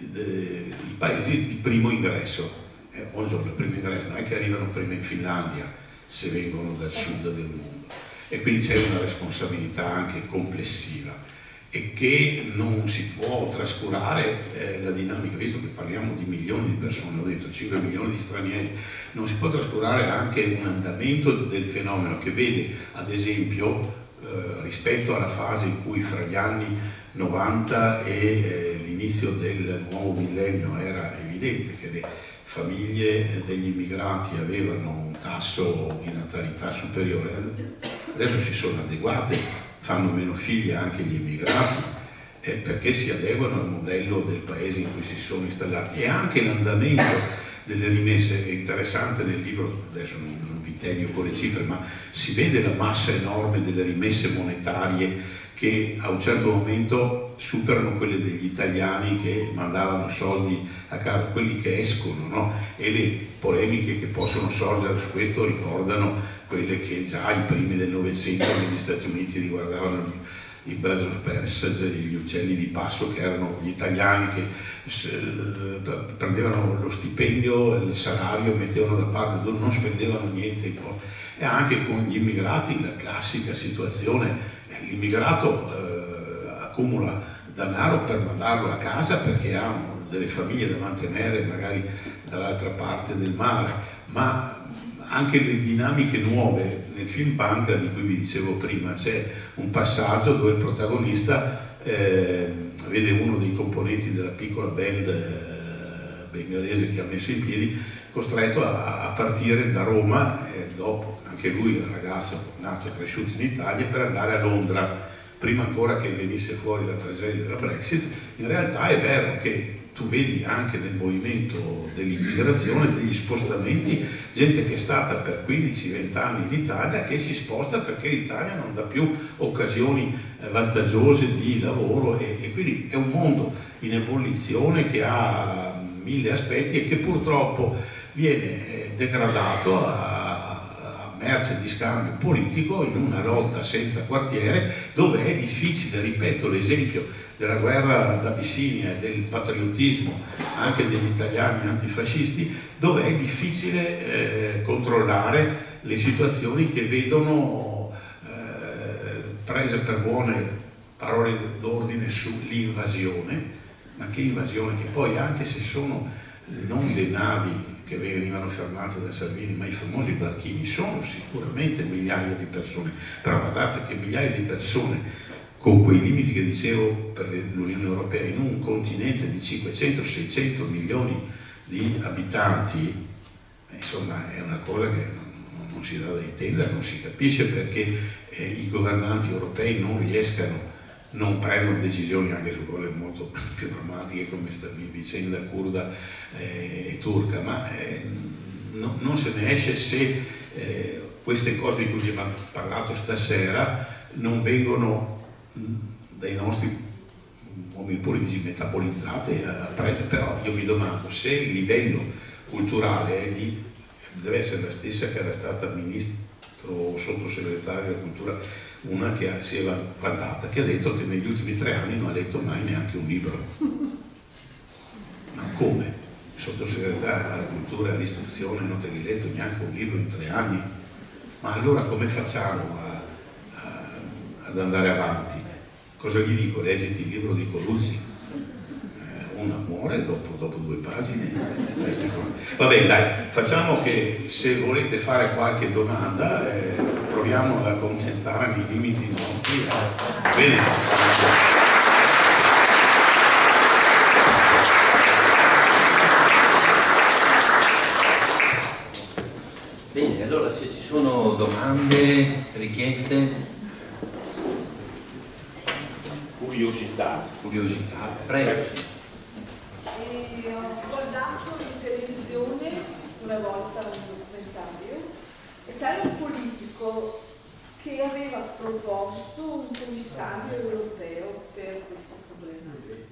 dei paesi di primo ingresso. Eh, buongiorno, primo ingresso non è che arrivano prima in Finlandia se vengono dal sud del mondo. e quindi c'è una responsabilità anche complessiva e che non si può trascurare eh, la dinamica, visto che parliamo di milioni di persone, ho detto cinque milioni di stranieri, non si può trascurare anche un andamento del fenomeno che vede ad esempio eh, rispetto alla fase in cui fra gli anni novanta e eh, l'inizio del nuovo millennio era evidente che le famiglie degli immigrati avevano un tasso di natalità superiore, adesso si sono adeguate, fanno meno figli anche gli immigrati eh, perché si adeguano al modello del paese in cui si sono installati, e anche l'andamento delle rimesse. È interessante nel libro, adesso non, non vi tedio con le cifre, ma si vede la massa enorme delle rimesse monetarie che a un certo momento superano quelle degli italiani che mandavano soldi a casa, quelli che escono, no? E le polemiche che possono sorgere su questo ricordano quelle che già ai primi del Novecento negli Stati Uniti riguardavano i birds of passage, gli uccelli di passo, che erano gli italiani che prendevano lo stipendio, il salario, mettevano da parte, non spendevano niente. E anche con gli immigrati la classica situazione, l'immigrato eh, accumula denaro per mandarlo a casa perché ha delle famiglie da mantenere magari dall'altra parte del mare, ma anche le dinamiche nuove. Nel film Banga di cui vi dicevo prima c'è un passaggio dove il protagonista eh, vede uno dei componenti della piccola band eh, bengalese che ha messo in piedi costretto a, a partire da Roma, eh, dopo anche lui un ragazzo nato e cresciuto in Italia, per andare a Londra prima ancora che venisse fuori la tragedia della Brexit. In realtà è vero che tu vedi anche nel movimento dell'immigrazione degli spostamenti, gente che è stata per quindici venti anni in Italia che si sposta perché l'Italia non dà più occasioni vantaggiose di lavoro, e, e quindi è un mondo in ebollizione che ha mille aspetti e che purtroppo viene degradato a merce di scambio politico in una lotta senza quartiere, dove è difficile, ripeto l'esempio della guerra d'Abissinia e del patriottismo anche degli italiani antifascisti, dove è difficile eh, controllare le situazioni che vedono eh, prese per buone parole d'ordine sull'invasione, ma che invasione, che poi anche se sono eh, non le navi che venivano fermate da Salvini, ma i famosi barchini, sono sicuramente migliaia di persone, però guardate che migliaia di persone con quei limiti che dicevo per l'Unione Europea, in un continente di cinquecento seicento milioni di abitanti, insomma è una cosa che non, non si dà da intendere, non si capisce perché eh, i governanti europei non riescano, non prendono decisioni anche su cose molto più drammatiche come sta vicenda curda eh, e turca, ma eh, no, non se ne esce se eh, queste cose di cui abbiamo parlato stasera non vengono dai nostri uomini politici metabolizzate, prese. Però io mi domando se il livello culturale è di, deve essere la stessa che era stata ministro o sottosegretario della cultura, una che si è vantata, che ha detto che negli ultimi tre anni non ha letto mai neanche un libro. Ma come? Sottosegretario alla cultura e all'istruzione non te l'hai letto neanche un libro in tre anni? Ma allora come facciamo a, a, ad andare avanti? Cosa gli dico? Leggiti il libro di Colucci, eh, una muore dopo, dopo due pagine. Vabbè dai, facciamo che se volete fare qualche domanda eh, proviamo ad accontentare nei limiti nostri. Eh. Bene. Bene, allora se ci sono domande, richieste? Curiosità. Curiosità, prego. E ho guardato in televisione una volta un documentario e c'era un politico che aveva proposto un commissario europeo per questo problema.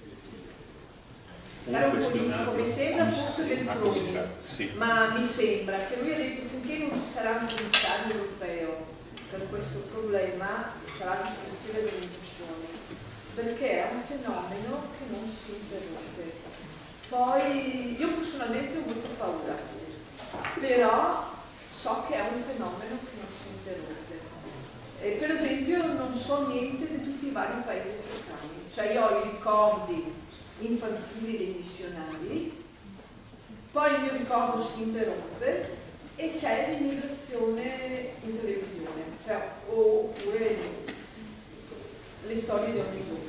Era un politico, mi sembra fosse Veltroni, sì. Ma mi sembra che lui ha detto finché non ci sarà un commissario europeo per questo problema sarà difficile l'evoluzione, perché è un fenomeno che non si interrompe. Poi io personalmente ho molto paura, però so che è un fenomeno che non si interrompe. E per esempio non so niente di tutti i vari paesi africani, cioè io ho i ricordi infantili dei missionari, poi il mio ricordo si interrompe e c'è l'immigrazione in televisione, cioè, oppure le storie di ogni giorno.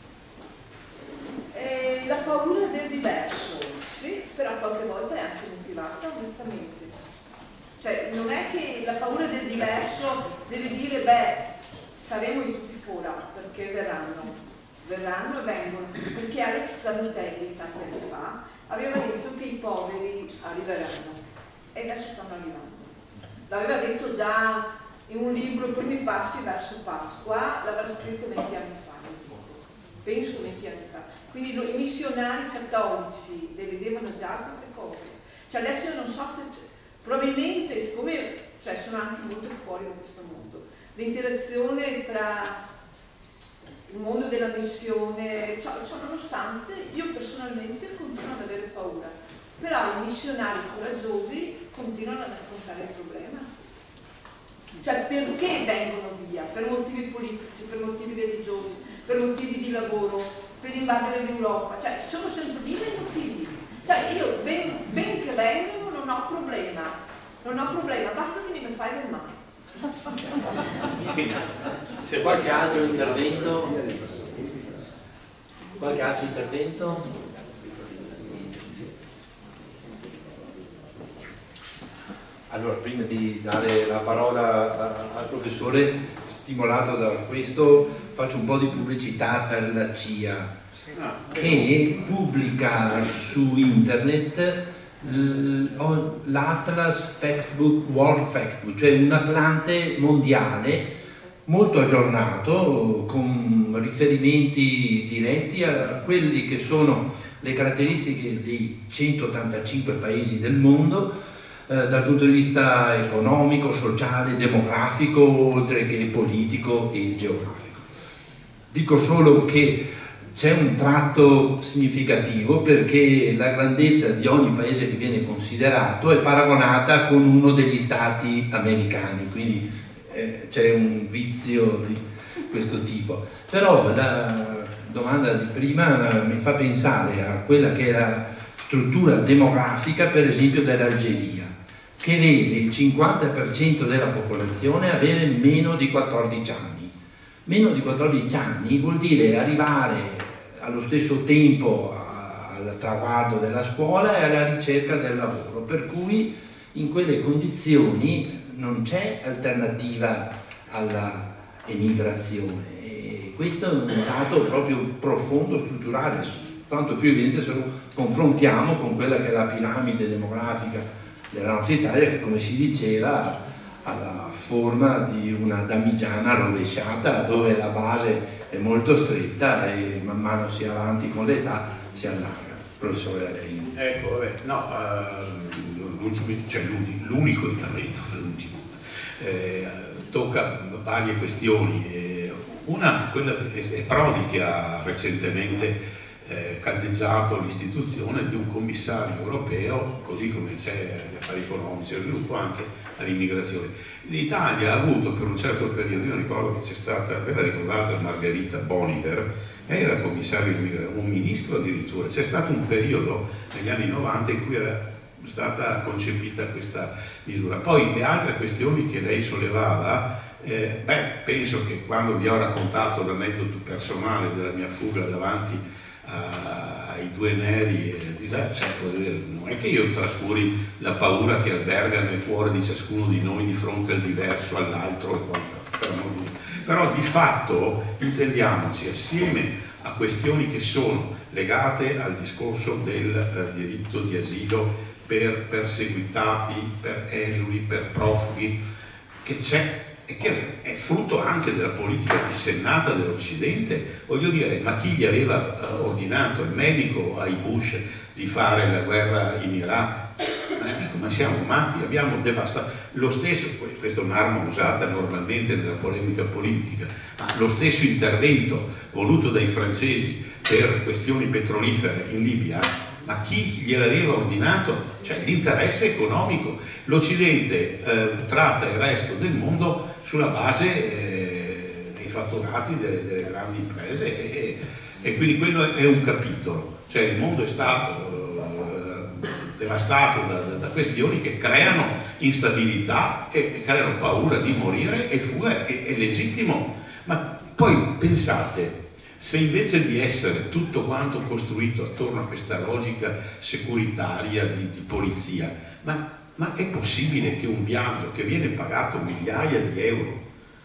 E la paura del diverso, sì, però qualche volta è anche motivata onestamente. Cioè non è che la paura del diverso deve dire beh, saremo tutti fuori, perché verranno, verranno e vengono, perché Alex Zanutelli tanti anni fa aveva detto che i poveri arriveranno e adesso stanno arrivando. L'aveva detto già in un libro, I primi passi verso Pasqua, l'aveva scritto venti anni fa, penso venti anni fa. Quindi i missionari cattolici le vedevano già queste cose. Cioè adesso io non so se probabilmente, siccome cioè, sono anche molto fuori da questo mondo, l'interazione tra il mondo della missione, cioè, cioè, nonostante io personalmente continuo ad avere paura, però i missionari coraggiosi continuano ad affrontare il problema. Cioè perché vengono via? Per motivi politici, per motivi religiosi, per motivi di lavoro, per invadere l'Europa, cioè sono sempre mille motivi. Cioè io ben, ben che vengano non ho problema, non ho problema, basta che mi fai del male. C'è qualche altro intervento? Qualche altro intervento? Allora, prima di dare la parola al professore, stimolato da questo, faccio un po' di pubblicità per la C I A, che pubblica su internet l'Atlas Factbook, World Factbook, cioè un Atlante mondiale molto aggiornato, con riferimenti diretti a quelli che sono le caratteristiche dei centottantacinque paesi del mondo, Eh, dal punto di vista economico, sociale, demografico, oltre che politico e geografico. Dico solo che c'è un tratto significativo, perché la grandezza di ogni paese che viene considerato è paragonata con uno degli stati americani, quindi eh, c'è un vizio di questo tipo. Però la domanda di prima mi fa pensare a quella che è la struttura demografica, per esempio, dell'Algeria, che vede il cinquanta per cento della popolazione avere meno di quattordici anni. Meno di quattordici anni vuol dire arrivare allo stesso tempo al traguardo della scuola e alla ricerca del lavoro, per cui in quelle condizioni non c'è alternativa alla emigrazione. E questo è un dato proprio profondo, strutturale, tanto più evidente se lo confrontiamo con quella che è la piramide demografica della nostra Italia, che, come si diceva, ha la forma di una damigiana rovesciata, dove la base è molto stretta e man mano si avanti con l'età si allarga. Professore Areino. Ecco, vabbè, no, uh, cioè l'unico intervento, l'ultimo, eh, tocca varie questioni. Eh, una, quella è Prodi, che ha recentemente Eh, caldeggiato l'istituzione di un commissario europeo, così come c'è agli affari economici e allo sviluppo, anche all'immigrazione. L'Italia ha avuto per un certo periodo, io ricordo che c'è stata, ve la ricordate, Margherita Boniver, era commissario dell'immigrazione, un ministro addirittura. C'è stato un periodo negli anni novanta in cui era stata concepita questa misura. Poi le altre questioni che lei sollevava, eh, beh, penso che quando vi ho raccontato l'aneddoto personale della mia fuga davanti ai due neri, non è che io trascuri la paura che alberga nel cuore di ciascuno di noi di fronte al diverso, all'altro e quant'altro, però di fatto intendiamoci, assieme a questioni che sono legate al discorso del eh, diritto di asilo per perseguitati, per esuli, per profughi, che c'è e che è frutto anche della politica dissennata dell'Occidente. Voglio dire, ma chi gli aveva uh, ordinato, il medico ai Bush, di fare la guerra in Iraq? Eh, ma siamo matti, abbiamo devastato lo stesso, questa è un'arma usata normalmente nella polemica politica, ma lo stesso intervento voluto dai francesi per questioni petrolifere in Libia, ma chi gliel'aveva ordinato? Cioè l'interesse economico. L'Occidente eh, tratta il resto del mondo sulla base fatturati delle, delle grandi imprese e, e quindi quello è un capitolo, cioè il mondo è stato eh, devastato da, da, da questioni che creano instabilità e, e creano paura di morire e fuga, è, è legittimo, ma poi pensate, se invece di essere tutto quanto costruito attorno a questa logica securitaria di, di polizia, ma, ma è possibile che un viaggio che viene pagato migliaia di euro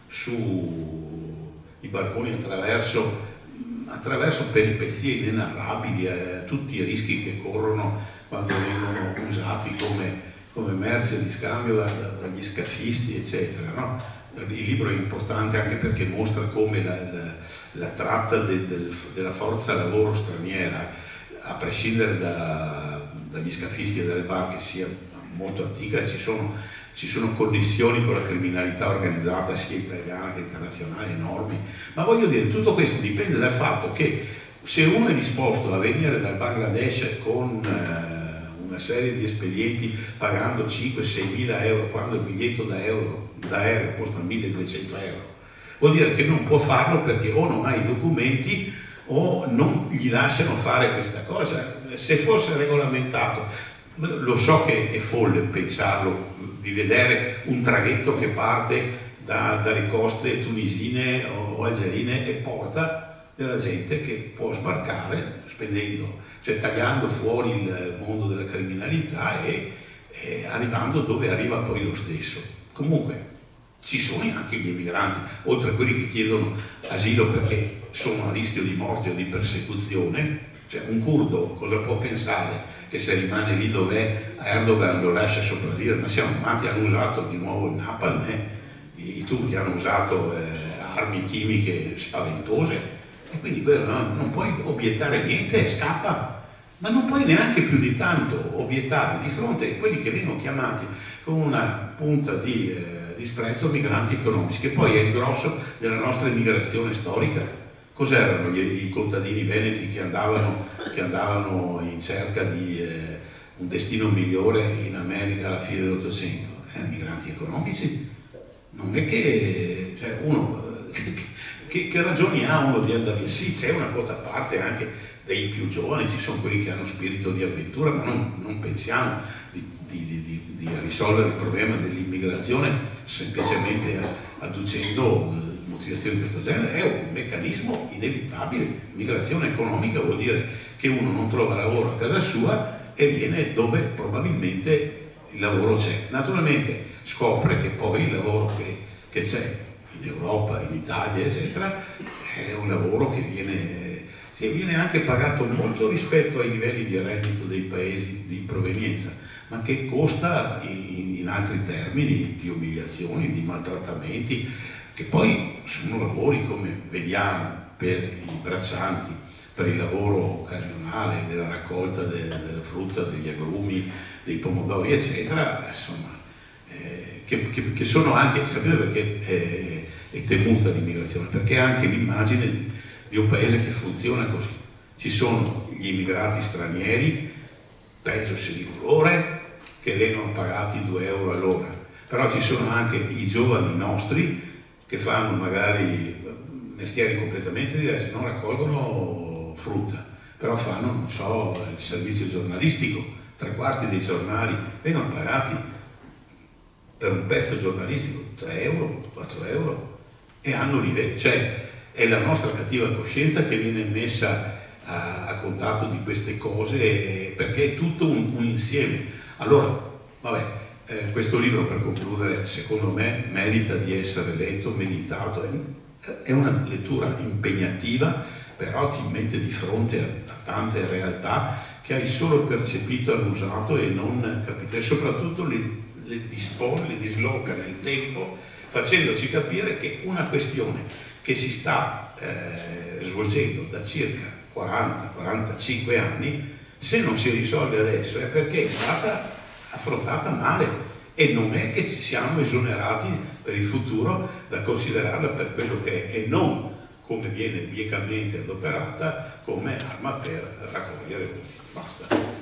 sui barconi attraverso, attraverso peripezie inenarrabili, eh, tutti i rischi che corrono quando vengono usati come, come merce di scambio da, da, dagli scafisti, eccetera, no? Il libro è importante anche perché mostra come la, la, la tratta de, del, della forza lavoro straniera, a prescindere da, dagli scafisti e dalle barche, sia molto antica, ci sono, ci sono connessioni con la criminalità organizzata sia italiana che internazionale enormi, ma voglio dire, tutto questo dipende dal fatto che se uno è disposto a venire dal Bangladesh con eh, una serie di espedienti pagando cinque sei mila euro quando il biglietto da euro d'aereo costa milleduecento euro, vuol dire che non può farlo perché o non ha i documenti o non gli lasciano fare questa cosa. Se fosse regolamentato, lo so che è folle pensarlo, di vedere un traghetto che parte da, dalle coste tunisine o algerine e porta della gente che può sbarcare spendendo, cioè tagliando fuori il mondo della criminalità e, e arrivando dove arriva poi lo stesso. Comunque ci sono anche gli immigranti, oltre a quelli che chiedono asilo perché sono a rischio di morte o di persecuzione. Cioè un curdo cosa può pensare? Che se rimane lì dov'è Erdogan lo lascia sopravvivere? Ma siamo amati, hanno usato di nuovo il napalm, eh? I, i turchi hanno usato eh, armi chimiche spaventose e quindi quello, no? Non puoi obiettare niente e scappa, ma non puoi neanche più di tanto obiettare di fronte a quelli che vengono chiamati con una punta di eh, disprezzo migranti economici, che poi è il grosso della nostra immigrazione storica. Cos'erano i contadini veneti che andavano, che andavano in cerca di eh, un destino migliore in America alla fine dell'Ottocento? Eh, migranti economici? Non è che, cioè uno, che, che ragioni ha uno di andare? Sì, c'è una quota a parte anche dei più giovani, ci sono quelli che hanno spirito di avventura, ma non, non pensiamo di, di, di, di risolvere il problema dell'immigrazione semplicemente adducendo motivazioni di questo genere. È un meccanismo inevitabile. Migrazione economica vuol dire che uno non trova lavoro a casa sua e viene dove probabilmente il lavoro c'è. Naturalmente scopre che poi il lavoro che, che c'è in Europa, in Italia, eccetera, è un lavoro che viene, sì, viene anche pagato molto rispetto ai livelli di reddito dei paesi di provenienza, ma che costa in, in altri termini di umiliazioni, di maltrattamenti, che poi sono lavori, come vediamo, per i braccianti, per il lavoro occasionale della raccolta de, della frutta, degli agrumi, dei pomodori, eccetera, insomma, eh, che, che, che sono anche, sapete perché è, è temuta l'immigrazione? Perché è anche l'immagine di, di un paese che funziona così. Ci sono gli immigrati stranieri, peggio se di colore, che vengono pagati due euro all'ora, però ci sono anche i giovani nostri che fanno magari mestieri completamente diversi, non raccolgono frutta, però fanno, non so, il servizio giornalistico, tre quarti dei giornali vengono pagati per un pezzo giornalistico tre euro, quattro euro e hanno livelli, cioè è la nostra cattiva coscienza che viene messa a, a contatto di queste cose, perché è tutto un, un insieme. Allora, vabbè, Eh, questo libro, per concludere, secondo me merita di essere letto, meditato, è una lettura impegnativa, però ti mette di fronte a, a tante realtà che hai solo percepito, annusato e non capito, e soprattutto le, le dispone, le disloca nel tempo, facendoci capire che una questione che si sta eh, svolgendo da circa quaranta quarantacinque anni, se non si risolve adesso è perché è stata affrontata male e non è che ci siamo esonerati per il futuro da considerarla per quello che è e non, come viene biecamente adoperata, come arma per raccogliere voti. Basta.